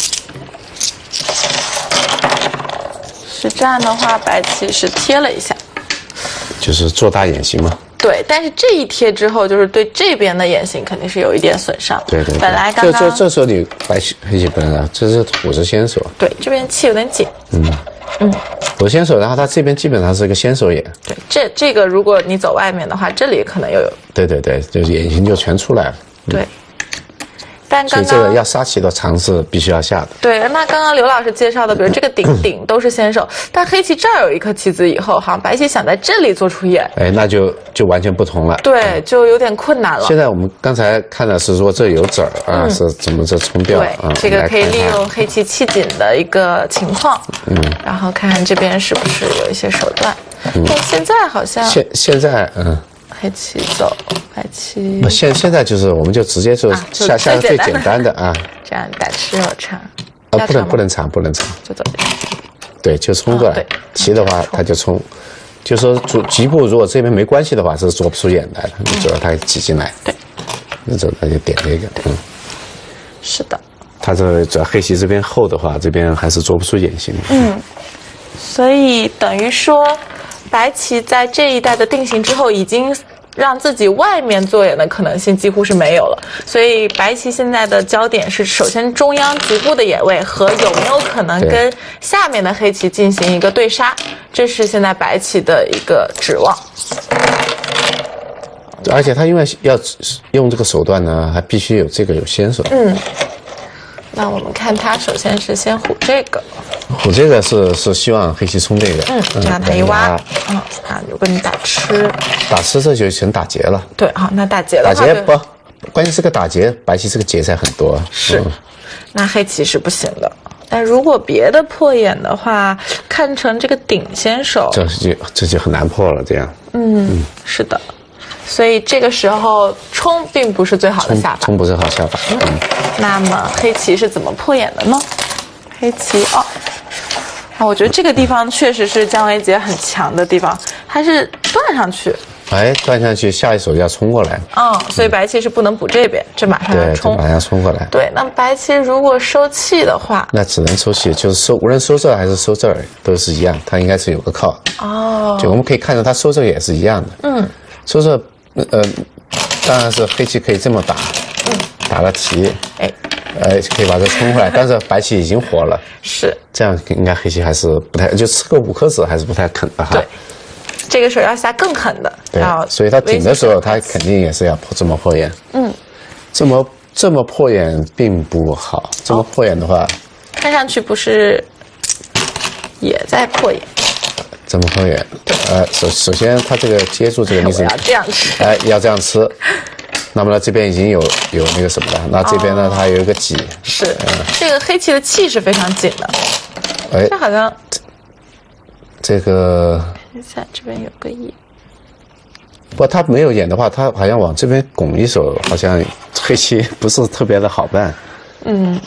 A: 实战的话，白棋是贴了一下，
D: 就是做大眼形嘛。
A: 对，但是这一贴之后，就是对这边的眼形肯定是有一点损伤。
D: 对，
A: 本来刚刚
D: 这时候你黑棋不能啊，这是虎子先手。
A: 对，这边气有点紧。
D: 虎子先手，然后他这边基本上是一个先手眼。
A: 对，这个如果你走外面的话，这里可能又有。
D: 对，就是眼形就全出来了。
A: 对。但刚刚
D: 所以这个要杀棋的常是必须要下的。
A: 对，那刚刚刘老师介绍的，比如这个顶都是先手，但黑棋这儿有一颗棋子以后，好像白棋想在这里做出眼，
D: 那就完全不同了。
A: 对，就有点困难了。
D: 现在我们刚才看的是说这有子儿啊，是怎么这冲掉？
A: 对，这个可以利用黑棋气紧的一个情况，然后看看这边是不是有一些手段。但现在好像
D: 现在
A: 黑棋走，白棋。
D: 现在就是我们就直接就下个最简单的啊。
A: 这样打吃肉长。
D: 不能长。
A: 就走这样。
D: 对，就冲过来。棋的话他就冲，就说局部如果这边没关系的话，是做不出眼来的。你只要他挤进来。对。那就他就点这个。
A: 是的。
D: 他这主要黑棋这边厚的话，这边还是做不出眼形。
A: 所以等于说。白棋在这一带的定型之后，已经让自己外面做眼的可能性几乎是没有了。所以白棋现在的焦点是，首先中央局部的眼位和有没有可能跟下面的黑棋进行一个对杀，这是现在白棋的一个指望。
D: 而且他因为要用这个手段呢，还必须有先手。
A: 那我们看他首先是先虎这个。
D: 虎这个是希望黑棋冲这个，
A: 让他一挖，有个你打吃
D: 这就成打劫了。
A: 对，好，那打劫的话，
D: 打劫不，关键是个打劫，白棋这个劫才很多。
A: 是，那黑棋是不行的。但如果别的破眼的话，看成这个顶先手，
D: 这就很难破了。这样，
A: 是的。所以这个时候冲并不是最好的下法，
D: 冲不是好下法。
A: 那么黑棋是怎么破眼的呢？黑棋我觉得这个地方确实是姜维杰很强的地方，他是断上去。
D: 断上去，下一手要冲过来。
A: 所以白棋是不能补这边，这马上要冲。
D: 对，马上冲过来。
A: 对，那白棋如果收气的话，
D: 那只能收气，就是无论收这还是收这儿都是一样，它应该是有个靠。就我们可以看到他收这个也是一样的。收这当然是黑棋可以这么打，打了提，可以把这冲回来，但是白棋已经活了。是。这样应该黑棋还是不太，就吃个5颗子还是不太肯的哈。
A: 对。这个手要下更狠的，
D: 对，所以他顶的时候，他肯定也是要这么破眼。这么破眼并不好。这么破眼的话，
A: 看上去不是也在破眼。
D: 这么破眼，首先他这个接住这个，你是
A: 要这样吃，
D: 要这样吃。那么呢，这边已经有那个什么了，那这边呢，它有一个挤。
A: 是，这个黑棋的气是非常紧的。
D: 哎，
A: 这好像
D: 这个
A: 看一下这边有个野，
D: 不，他没有演的话，他好像往这边拱一手，好像黑棋不是特别的好办。
A: 嗯，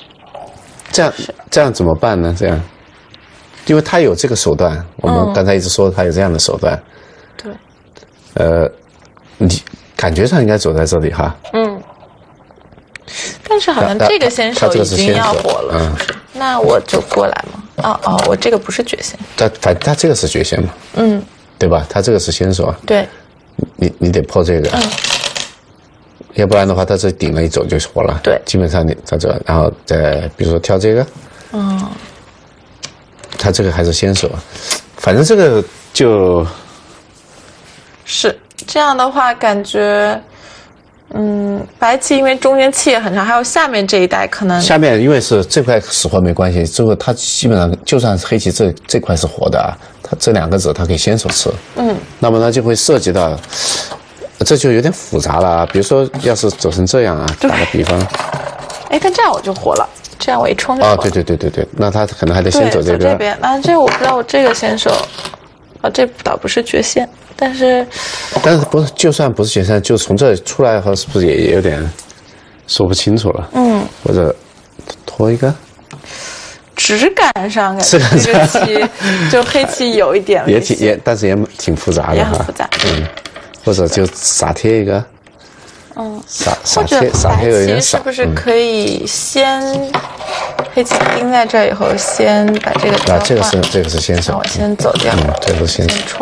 D: 这样怎么办呢？这样，因为他有这个手段，我们刚才一直说他有这样的手段。
A: 对。
D: 你感觉上应该走在这里哈。
A: 嗯。但是好像这个先手已经要活了，是不是？那我就过来嘛。哦，我这个不是绝先。
D: 反正他这个是绝先嘛。
A: 嗯。
D: 对吧？他这个是先手啊。
A: 对。
D: 你得破这个。
A: 嗯。
D: 要不然的话，他这顶了一走就活了。
A: 对。
D: 基本上你在这，然后再比如说挑这个。
A: 嗯。
D: 他这个还是先手，反正这个
A: 是这样的话，感觉，白棋因为中间气也很长，还有下面这一带可能。
D: 下面因为是这块死活没关系，这个它基本上就算是黑棋这块是活的啊，它这2个子它可以先手吃。那么呢就会涉及到，这就有点复杂了啊。比如说要是走成这样啊，打个比方。
A: 哎，但这样我就活了。这样我一冲就
D: 对，那他可能还得先走这个。
A: 走这边，那这我不知道我这个先手，这倒不是绝先，但是
D: 不是，就算不是绝先，就从这出来后，是不是也有点说不清楚了？或者拖一个，
A: 质感上感觉这个棋就黑棋有一点
D: 但是也挺复杂的哈，
A: 也很复杂。
D: 或者就撒贴一个。
A: 或者白棋是不是可以先黑棋盯在这以后，先把这个交换？
D: 这个是先手。
A: 我先走掉。
D: 这个是先
A: 冲，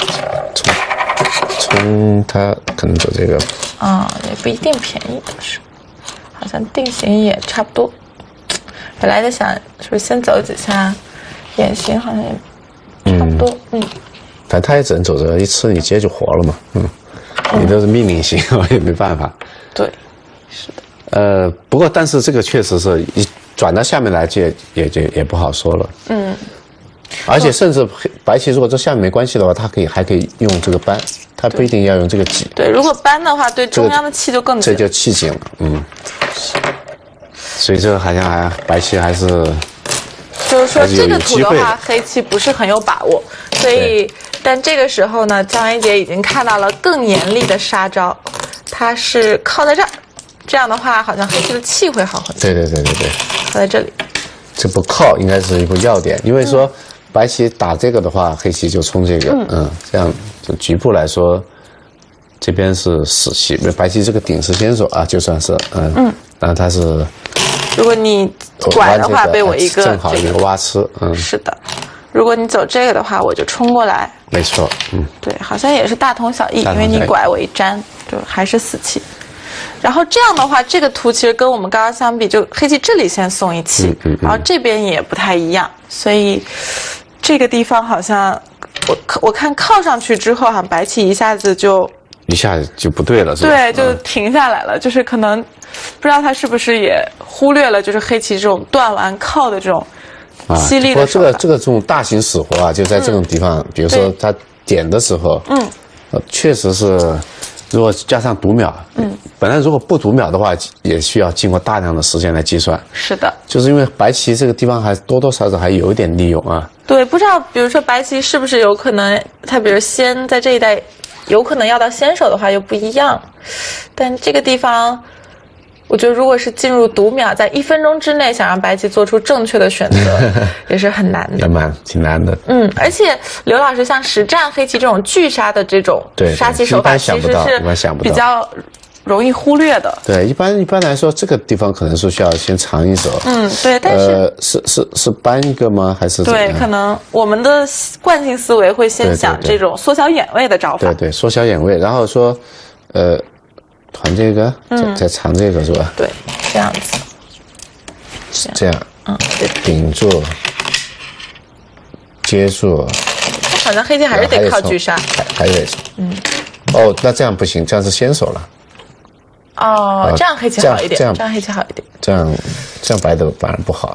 D: 他可能走这个。
A: 也不一定便宜，是，好像定型也差不多。本来在想是不是先走几下，眼型好像也差不多。
D: 反正他也只能走这个，一吃你直接就活了嘛。你都是命令型，我也没办法。
A: 对，是的。
D: 不过但是这个确实是一转到下面来就也不好说了。而且甚至白棋如果这下面没关系的话，他还可以用这个扳，他不一定要用这个挤。
A: 对，如果扳的话，对中央的气就更紧。
D: 这就气紧了。所以这个好像白棋还是。
A: 就是说这个图的话，黑棋不是很有把握，所以。但这个时候呢，张一杰已经看到了更严厉的杀招，他是靠在这儿，这样的话好像黑棋的气会好很多。
D: 对，
A: 靠在这里。
D: 这不靠应该是一个要点，因为说白棋打这个的话，黑棋就冲这个，这样就局部来说，这边是死棋，白棋这个顶是先手啊，就算是，但它是。
A: 如果你拐的话，被我一个
D: 正好一个挖吃，
A: 是的。如果你走这个的话，我就冲过来。
D: 没错，
A: 对，好像也是大同小异，因为你拐我一粘，就还是死棋。然后这样的话，这个图其实跟我们刚刚相比，就黑棋这里先送一气，然后这边也不太一样，所以这个地方好像我看靠上去之后，好像白棋一下子就
D: 不对了，是吧？
A: 对，就停下来了，就是可能不知道他是不是也忽略了，就是黑棋这种断完靠的这种。犀利的手法。
D: 这种大型死活啊，就在这种地方，比如说他点的时候，确实是，如果加上读秒，本来如果不读秒的话，也需要经过大量的时间来计算。
A: 是的，
D: 就是因为白棋这个地方还多多少少还有一点利用啊。
A: 对，不知道比如说白棋是不是有可能，他比如先在这一带，有可能要到先手的话又不一样，但这个地方。我觉得，如果是进入读秒，在1分钟之内想让白棋做出正确的选择，也是很难的，
D: 挺难的。
A: 而且刘老师像实战黑棋这种拒杀的这种杀棋手法，其实是比较容易忽略的。
D: 对，一般来说，这个地方可能是需要先藏一手。
A: 对，但是
D: 是搬一个吗？还是
A: 对？可能我们的惯性思维会先想这种缩小眼位的招法。
D: 对，缩小眼位，然后说，团这个，再藏这个是吧？
A: 对，这样子。
D: 这样，顶住，接住。
A: 好像黑棋还是得靠拒杀，
D: 还得。那这样不行，这样是先手了。
A: 这样黑棋好一点，这样黑棋好一点。
D: 这样白的反而不好。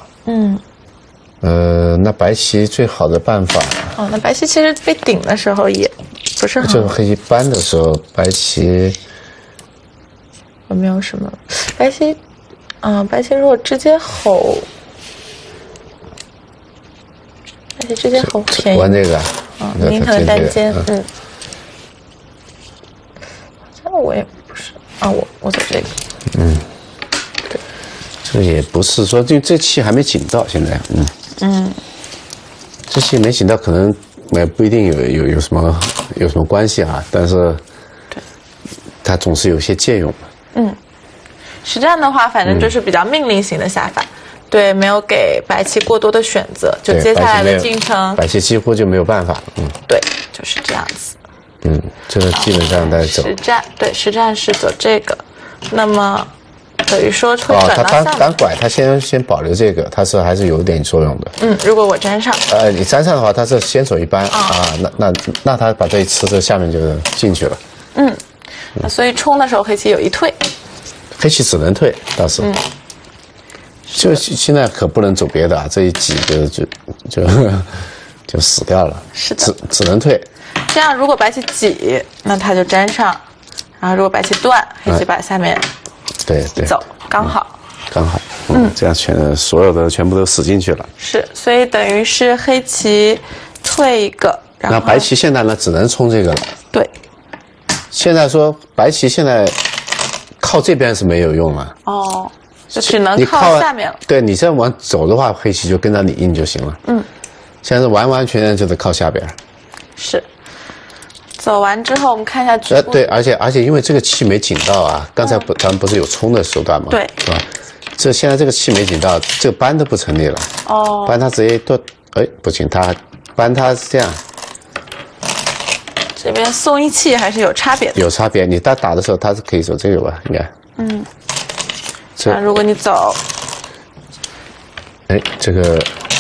D: 那白棋最好的办法。
A: 那白棋其实被顶的时候也不是很好。
D: 就是黑棋搬的时候，白棋。
A: 有没有什么白棋？白棋如果直接吼， 白棋之间好便宜。
D: 玩这个，
A: 您可能单尖，这我也不是啊，我走这个，对，
D: 这也不是说这气还没紧到，现在，这气没紧到，可能也不一定有什么关系啊，但是，
A: 对，
D: 它总是有些借用嘛。
A: 实战的话，反正就是比较命令型的下法，对，没有给白棋过多的选择，就接下来的进程，
D: 白棋几乎就没有办法了。
A: 对，就是这样子。
D: 这个基本上在走
A: 实战，对，实战是走这个，那么等于说会转到下面。
D: 他单拐，他先保留这个，它是还是有点作用的。
A: 如果我粘上，
D: 你粘上的话，它是先手一扳那他把这一吃，这下面就进去了。
A: 所以冲的时候黑棋有一退。
D: 黑棋只能退，倒是，就现在可不能走别的啊！这一挤就死掉了。
A: 是的，
D: 只能退。
A: 这样如果白棋挤，那它就粘上；然后如果白棋断，黑棋把下面
D: 对
A: 走，刚好。
D: 这样所有的全部都死进去了。
A: 是，所以等于是黑棋退一个，然后
D: 那白棋现在呢，只能冲这个了。
A: 对。
D: 现在说白棋现在。靠这边是没有用了，
A: 就只能靠下面了。
D: 对，你这样往走的话，黑棋就跟着你应就行了。现在是完完全全就得靠下边。
A: 是，走完之后我们看一下局部。
D: 对，而且因为这个气没紧到啊，刚才咱们不是有冲的手段吗？
A: 对，
D: 是吧？现在这个气没紧到，这个扳都不成立了。扳它直接断，不行，它扳它是这样。
A: 这边送一气还是有差别的，
D: 有差别。你打的时候，它是可以走这个吧？应该。
A: 那如果你走，
D: 这个，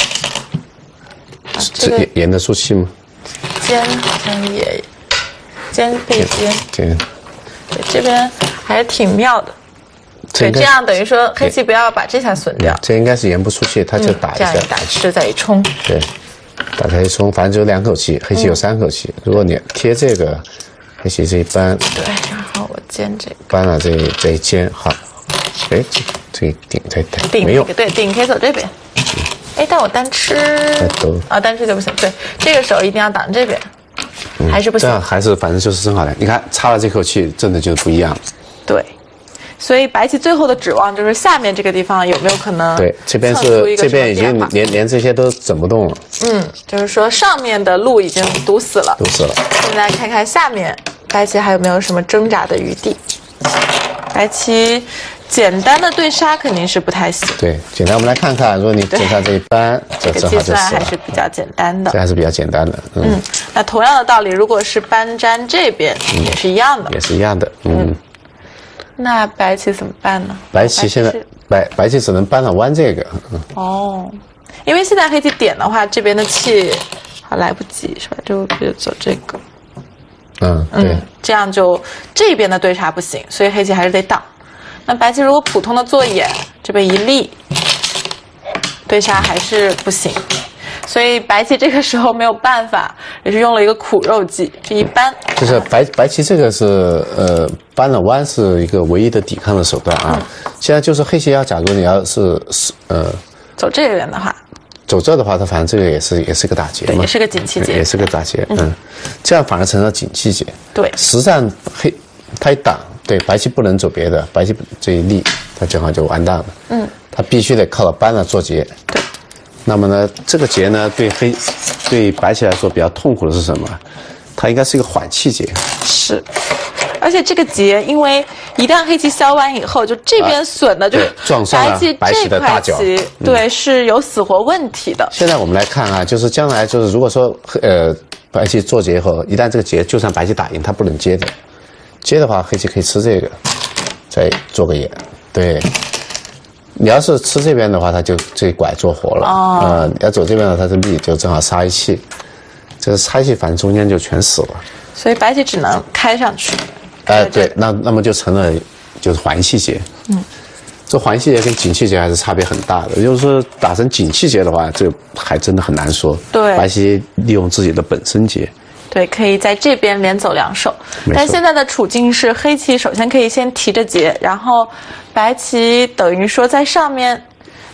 D: 这沿得出气吗？
A: 尖好像也尖背尖。
D: 对，
A: 这边还是挺妙的。对，这样等于说黑棋不要把这下损掉。
D: 这应该是沿不出气，它就打一下。
A: 这样一打吃再一冲。
D: 对。打开一冲，反正只有2口气，黑棋有3口气。如果你贴这个，黑棋这一扳，
A: 对，然后我尖这个，
D: 扳了这一尖，好，这顶没用，
A: 对，顶可以走这边。但我单吃单吃就不行，对，这个手一定要挡这边，还是不行。
D: 这样还是反正就是正好的。你看插了这口气，真的就是不一样。
A: 对。所以白棋最后的指望就是下面这个地方有没有可能？
D: 对，这边已经连这些都整不动了。
A: 就是说上面的路已经堵死了。现在看看下面，白棋还有没有什么挣扎的余地？白棋简单的对杀肯定是不太行。
D: 对，简单我们来看看，如果你正上这一扳，这正好就死了。计算
A: 还是比较简单的。
D: 这还是比较简单的。
A: 那同样的道理，如果是扳粘这边，也是一样的。
D: 也是一样的。
A: 那白棋怎么办呢？
D: 白棋现在白棋只能扳了弯这个。
A: 因为现在黑棋点的话，这边的气来不及是吧？就走这个。
D: 对。
A: 这样就这边的对杀不行，所以黑棋还是得挡。那白棋如果普通的做眼，这边一立，对杀还是不行。所以白棋这个时候没有办法，也是用了一个苦肉计，这一扳。
D: 就是白棋这个是扳了弯是一个唯一的抵抗的手段啊。现在就是黑棋假如你要是
A: 走这边的话，
D: 走这的话，它反正这个也是个打劫嘛，
A: 也是个紧气劫，
D: 也是个打劫。这样反而成了紧气劫。
A: 对，
D: 实战他一挡，对白棋不能走别的，白棋这一立，它正好就完蛋了。它必须得靠了扳了做劫。
A: 对。
D: 那么呢，这个劫呢，对白棋来说比较痛苦的是什么？它应该是一个缓气劫。
A: 是，而且这个劫，因为一旦黑棋削完以后，就这边损的就
D: 撞上了白棋的大角，
A: 对，是有死活问题的。
D: 现在我们来看啊，就是将来就是如果说白棋做劫以后，一旦这个劫就算白棋打赢，它不能接的，接的话黑棋可以吃这个，再做个眼，对。你要是吃这边的话，它就这一拐做活了。你要走这边的，它是立，就正好杀一气。这个杀一气，反正中间就全死了。
A: 所以白棋只能开上去。
D: 对，那么就成了就是缓气劫。这缓气劫跟紧气劫还是差别很大的。就是说打成紧气劫的话，这还真的很难说。
A: 对，
D: 白棋利用自己的本身劫。
A: 对，可以在这边连走2手，但现在的处境是黑棋首先可以先提着劫，然后白棋等于说在上面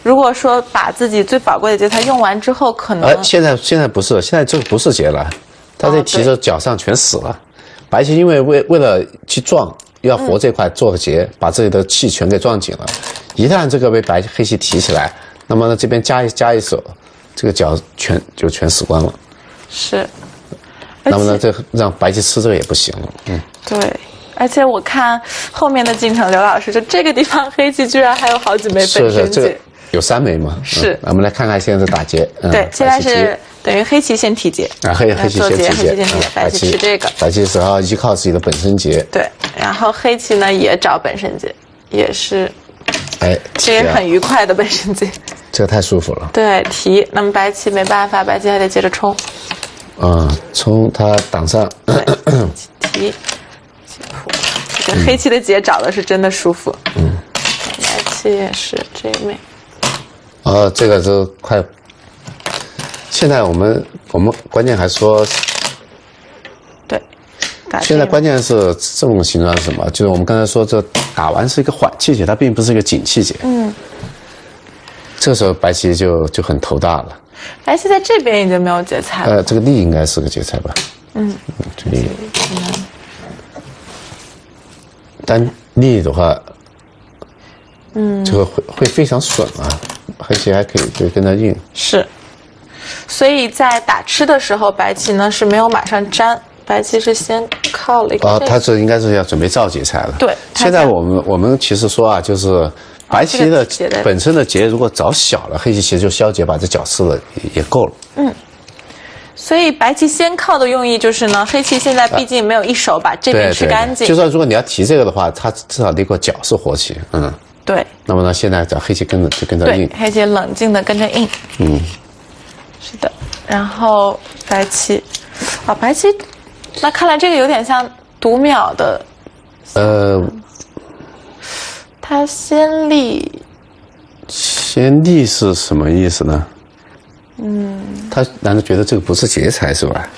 A: 如果说把自己最宝贵的劫财用完之后，可能
D: 现在不是，现在这个不是劫了，他这提着脚上全死了。白棋因为为了去撞，要活这块做个结，把自己的气全给撞紧了。一旦这个被黑棋提起来，那么呢这边加一手，这个脚全死光了。
A: 是。
D: 那么呢，这让白棋吃这个也不行了。
A: 对。而且我看后面的进程，刘老师就这个地方黑棋居然还有好几枚本身劫，
D: 这个有3枚嘛？
A: 是。
D: 我们来看看现在的打劫。
A: 对，现在是等于黑棋先提劫
D: 啊，黑棋先提劫，
A: 白棋吃这个。
D: 白棋是要依靠自己的本身劫。
A: 对，然后黑棋呢也找本身劫，也是，这也很愉快的本身劫。
D: 这个太舒服了。
A: 对，提，那么白棋没办法，白棋还得接着冲。
D: 冲它挡上。
A: 对，提。这个黑棋的劫找的是真的舒服。白棋也是这一枚。
D: 这个就快。现在我们关键还说，
A: 对，
D: 现在关键是这种形状是什么？就是我们刚才说，这打完是一个缓气劫，它并不是一个紧气劫。这个时候白棋就很头大了。
A: 白棋在这边已经没有劫财了。
D: 这个力应该是个劫财吧？这力。但力的话，这个会非常损啊，黑棋还可以就跟他硬。
A: 是，所以在打吃的时候，白棋呢是没有马上粘，白棋是先靠了一个。
D: 他这应该是要准备造劫财了。
A: 对。
D: 现在我们其实说啊，就是白棋的本身的劫如果找小了，黑棋其实就消劫，把这角吃了也够了。
A: 所以白棋先靠的用意就是呢，黑棋现在毕竟没有一手把这边吃干净。
D: 就说如果你要提这个的话，它至少那个角是活棋。
A: 对。
D: 那么呢，现在找黑棋跟着硬。
A: 对，黑棋冷静的跟着硬。是的。然后白棋，白棋，那看来这个有点像读秒的。他先立。
B: 先立是什么意思呢？
D: 他难道觉得这个不是劫财是吧？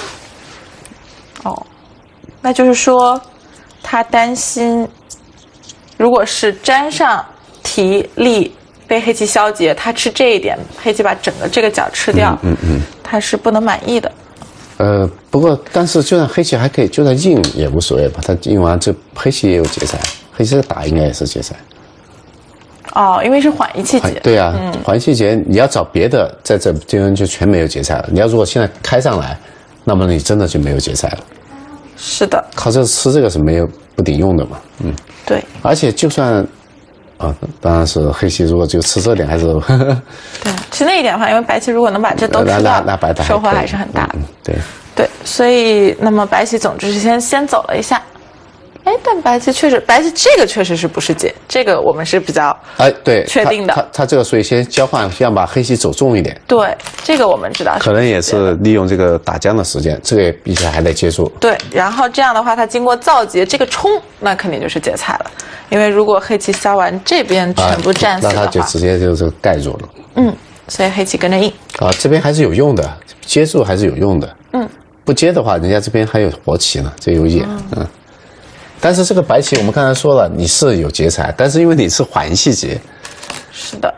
A: 那就是说，他担心，如果是粘上提立被黑棋消劫，他吃这一点，黑棋把整个这个角吃掉，他是不能满意的。
D: 不过但是就算黑棋还可以，就算硬也无所谓吧。他硬完这黑棋也有劫财，黑棋这个打应该也是劫财。
A: 因为是缓一气劫。
D: 对啊，缓一气劫，你要找别的，在这边就全没有劫财了。你要如果现在开上来，那么你真的就没有劫财了。
A: 是的。
D: 靠这吃这个是没有不顶用的嘛。
A: 对。
D: 而且就算，当然是黑棋如果就吃这点还是。
A: 对，吃那一点的话，因为白棋如果能把这都吃掉，
D: 那白打
A: 收获还是很大的。
D: 对，
A: 所以那么白棋总之是先走了一下。但白棋这个确实是不是劫，这个我们是比较
D: 对
A: 确定的。
D: 他这个所以先交换，先把黑棋走重一点。
A: 对，这个我们知道。
B: 可能也是利用这个打浆的时间，
D: 这个也必须还得接住。
A: 对，然后这样的话，他经过造劫这个冲，那肯定就是劫财了。因为如果黑棋消完这边全部战死的话，
D: 那他就直接就是盖住了。
A: 所以黑棋跟着硬。
D: 这边还是有用的，接住还是有用的。不接的话，人家这边还有活棋呢，这有眼。但是这个白棋我们刚才说了，你是有劫财，但是因为你是缓气劫。
A: 是的。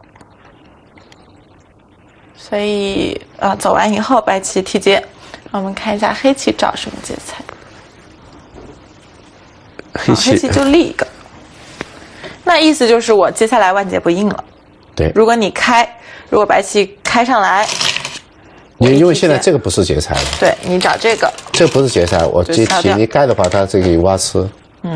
A: 所以走完以后白棋提劫，我们看一下黑棋找什么劫财。黑棋就立一个，那意思就是我接下来万劫不应了。
D: 对。
A: 如果白棋开上来。
D: 因为现在这个不是劫财了，
A: 对，你找这个，
D: 这个不是劫财，我接提你盖的话，它这个有挖吃，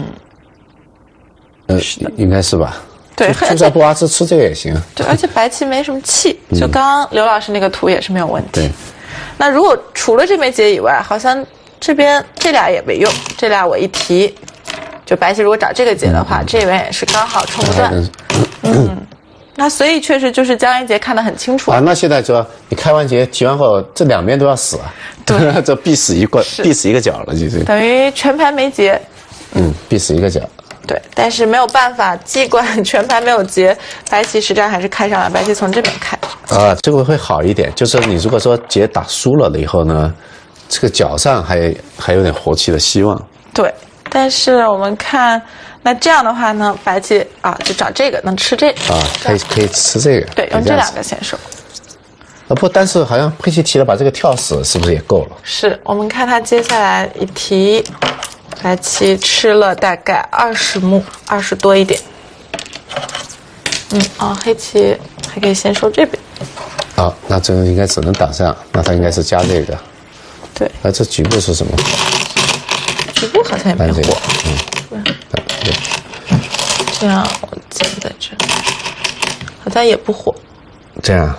D: 应该是吧？
A: 对，
D: 就算不挖吃这个也行。
A: 对，而且白棋没什么气，就刚刚刘老师那个图也是没有问题。
D: 对，
A: 那如果除了这枚劫以外，好像这边这俩也没用，这俩我一提，就白棋如果找这个劫的话，这边也是刚好冲不断。那所以确实就是将一劫看得很清楚
D: 那现在就你开完劫提完后，这两边都要死啊，
A: 对，
D: 这必死一个角了，就是
A: 等于全盘没劫。
D: 必死一个角。
A: 对，但是没有办法，尽管全盘没有劫，白棋实战还是开上来，白棋从这边开。
D: 这个会好一点，就是你如果说劫打输了以后呢，这个角上还有点活气的希望。
A: 对，但是我们看那这样的话呢，白棋啊就找这个能吃这个
D: 啊，可以吃这个。
A: 对，用这两个先手。
D: 不，但是好像黑棋提了，把这个跳死，是不是也够了？
A: 是我们看他接下来一提，白棋吃了大概20目，20多一点。黑棋还可以先收这边。
D: 啊，那这个应该只能挡上，那他应该是加这个。
A: 对。
D: 那这局部是什么？
A: 局部好像也没活。
D: 对。
A: 这样我剪在这，好像也不活。
D: 这样。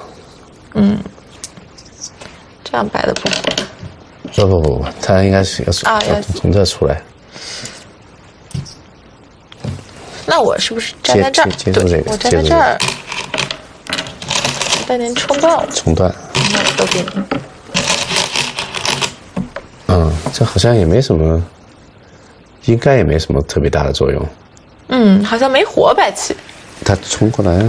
A: 这样白的不活。
D: 不，它应该是要从这出来。
A: 那我是不是站在这儿？对，我站在这儿，带您冲断。
D: 冲断。
A: 那都给您。
D: 这好像也没什么，应该也没什么特别大的作用。
A: 好像没活白棋。
D: 他冲过来，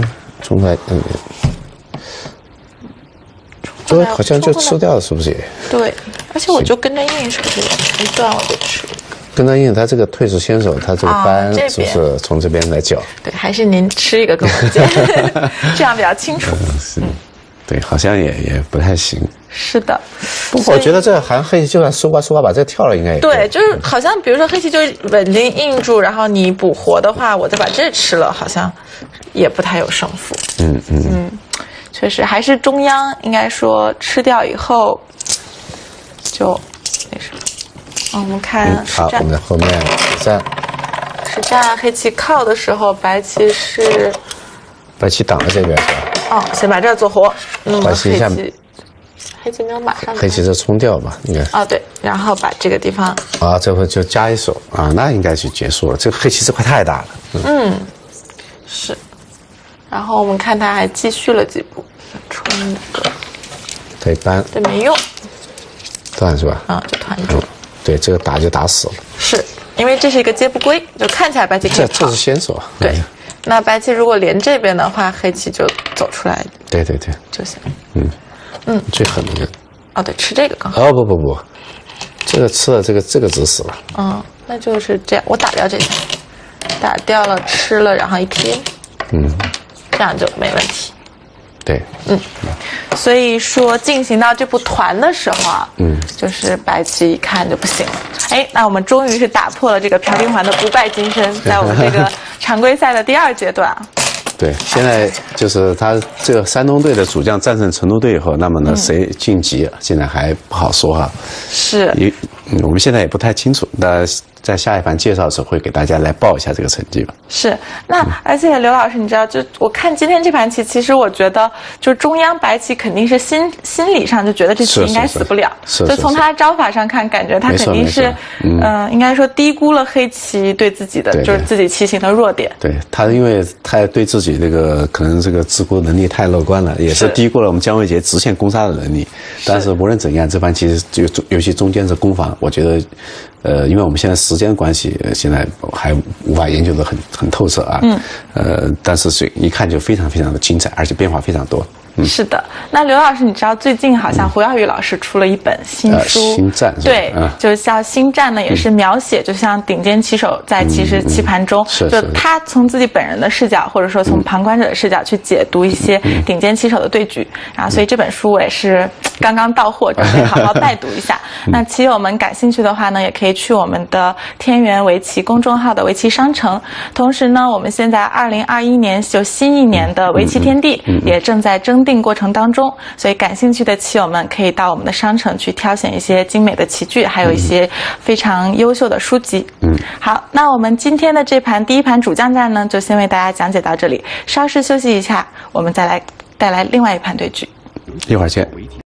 D: 好像就吃掉了，是不是？
A: 对，而且我就跟着印，是不是一段我就吃？
D: 跟着印，他这个退是先手，他这个扳是不是从这边来搅？
A: 对，还是您吃一个跟我见，这样比较清楚。
B: 对，好像也不太行。
A: 是的，
D: 不过我觉得这好像黑棋就算收瓜把这个跳了，应该也
A: 对，就是好像比如说黑棋就稳定印住，然后你补活的话，我再把这吃了，好像也不太有胜负。确实还是中央应该说吃掉以后就那什么。我们看实战。
D: 好，我们在后面实战。
A: 实战黑棋靠的时候，白棋是。
D: 白棋挡了这边是吧？
A: 先把这儿做活。那么黑棋没有马上。
D: 黑棋这冲掉吧，应该。
A: 对，然后把这个地方。
D: 这会就加一手那应该就结束了。这个黑棋这块太大了。
A: 是。然后我们看他还继续了几步，冲一个。
D: 对，扳。
A: 对，没用。
D: 断是吧？
A: 就团住。
D: 对，这个打就打死了。
A: 是因为这是一个接不归，就看起来白棋可以
D: 这是先手。
A: 对。那白棋如果连这边的话，黑棋就走出来。
D: 对
A: 就行。
D: 最狠的一个。
A: 对，吃这个刚好。
D: 不，这个吃了这个只死了。
A: 那就是这样，我打掉这下，打掉了吃了，然后一贴。这样就没问题。
D: 对。
A: 所以说进行到这步团的时候就是白棋一看就不行了。那我们终于是打破了这个朴定桓的不败金身，在我们这个常规赛的第2阶段。
B: 对，现在就是他这个山东队的主将战胜成都队以后，那么呢，谁晋级现在还不好说
A: 是，
B: 我们现在也不太清楚。那在下一盘介绍的时候会给大家来报一下这个成绩吧。
A: 是，那而且刘老师，你知道，就我看今天这盘棋，其实我觉得，就中央白棋肯定是心理上就觉得这棋应该死不了。就从他招法上看，感觉他肯定是，应该说低估了黑棋对自己的就是自己棋形的弱点。
B: 对他，因为他对自己这个可能这个自估能力太乐观了，也是低估了我们姜维杰直线攻杀的能力。但是无论怎样，这盘棋就尤其中间是攻防，我觉得。因为我们现在时间关系，现在还无法研究得很透彻但是一看就非常非常的精彩，而且变化非常多。
A: 是的，那刘老师，你知道最近好像胡耀宇老师出了一本新书，
B: 新战，
A: 对，就叫《新战》呢，也是描写，就像顶尖棋手在其实棋盘中，就他从自己本人的视角，或者说从旁观者的视角去解读一些顶尖棋手的对局，然后所以这本书我也是刚刚到货，准备好好拜读一下。那棋友们感兴趣的话呢，也可以去我们的天元围棋公众号的围棋商城。同时呢，我们现在2021年就新一年的围棋天地也正在征订过程当中，所以感兴趣的棋友们可以到我们的商城去挑选一些精美的棋具，还有一些非常优秀的书籍。好，那我们今天的这盘第一盘主将战呢，就先为大家讲解到这里，稍事休息一下，我们再来带来另外一盘对局。
B: 一会儿见。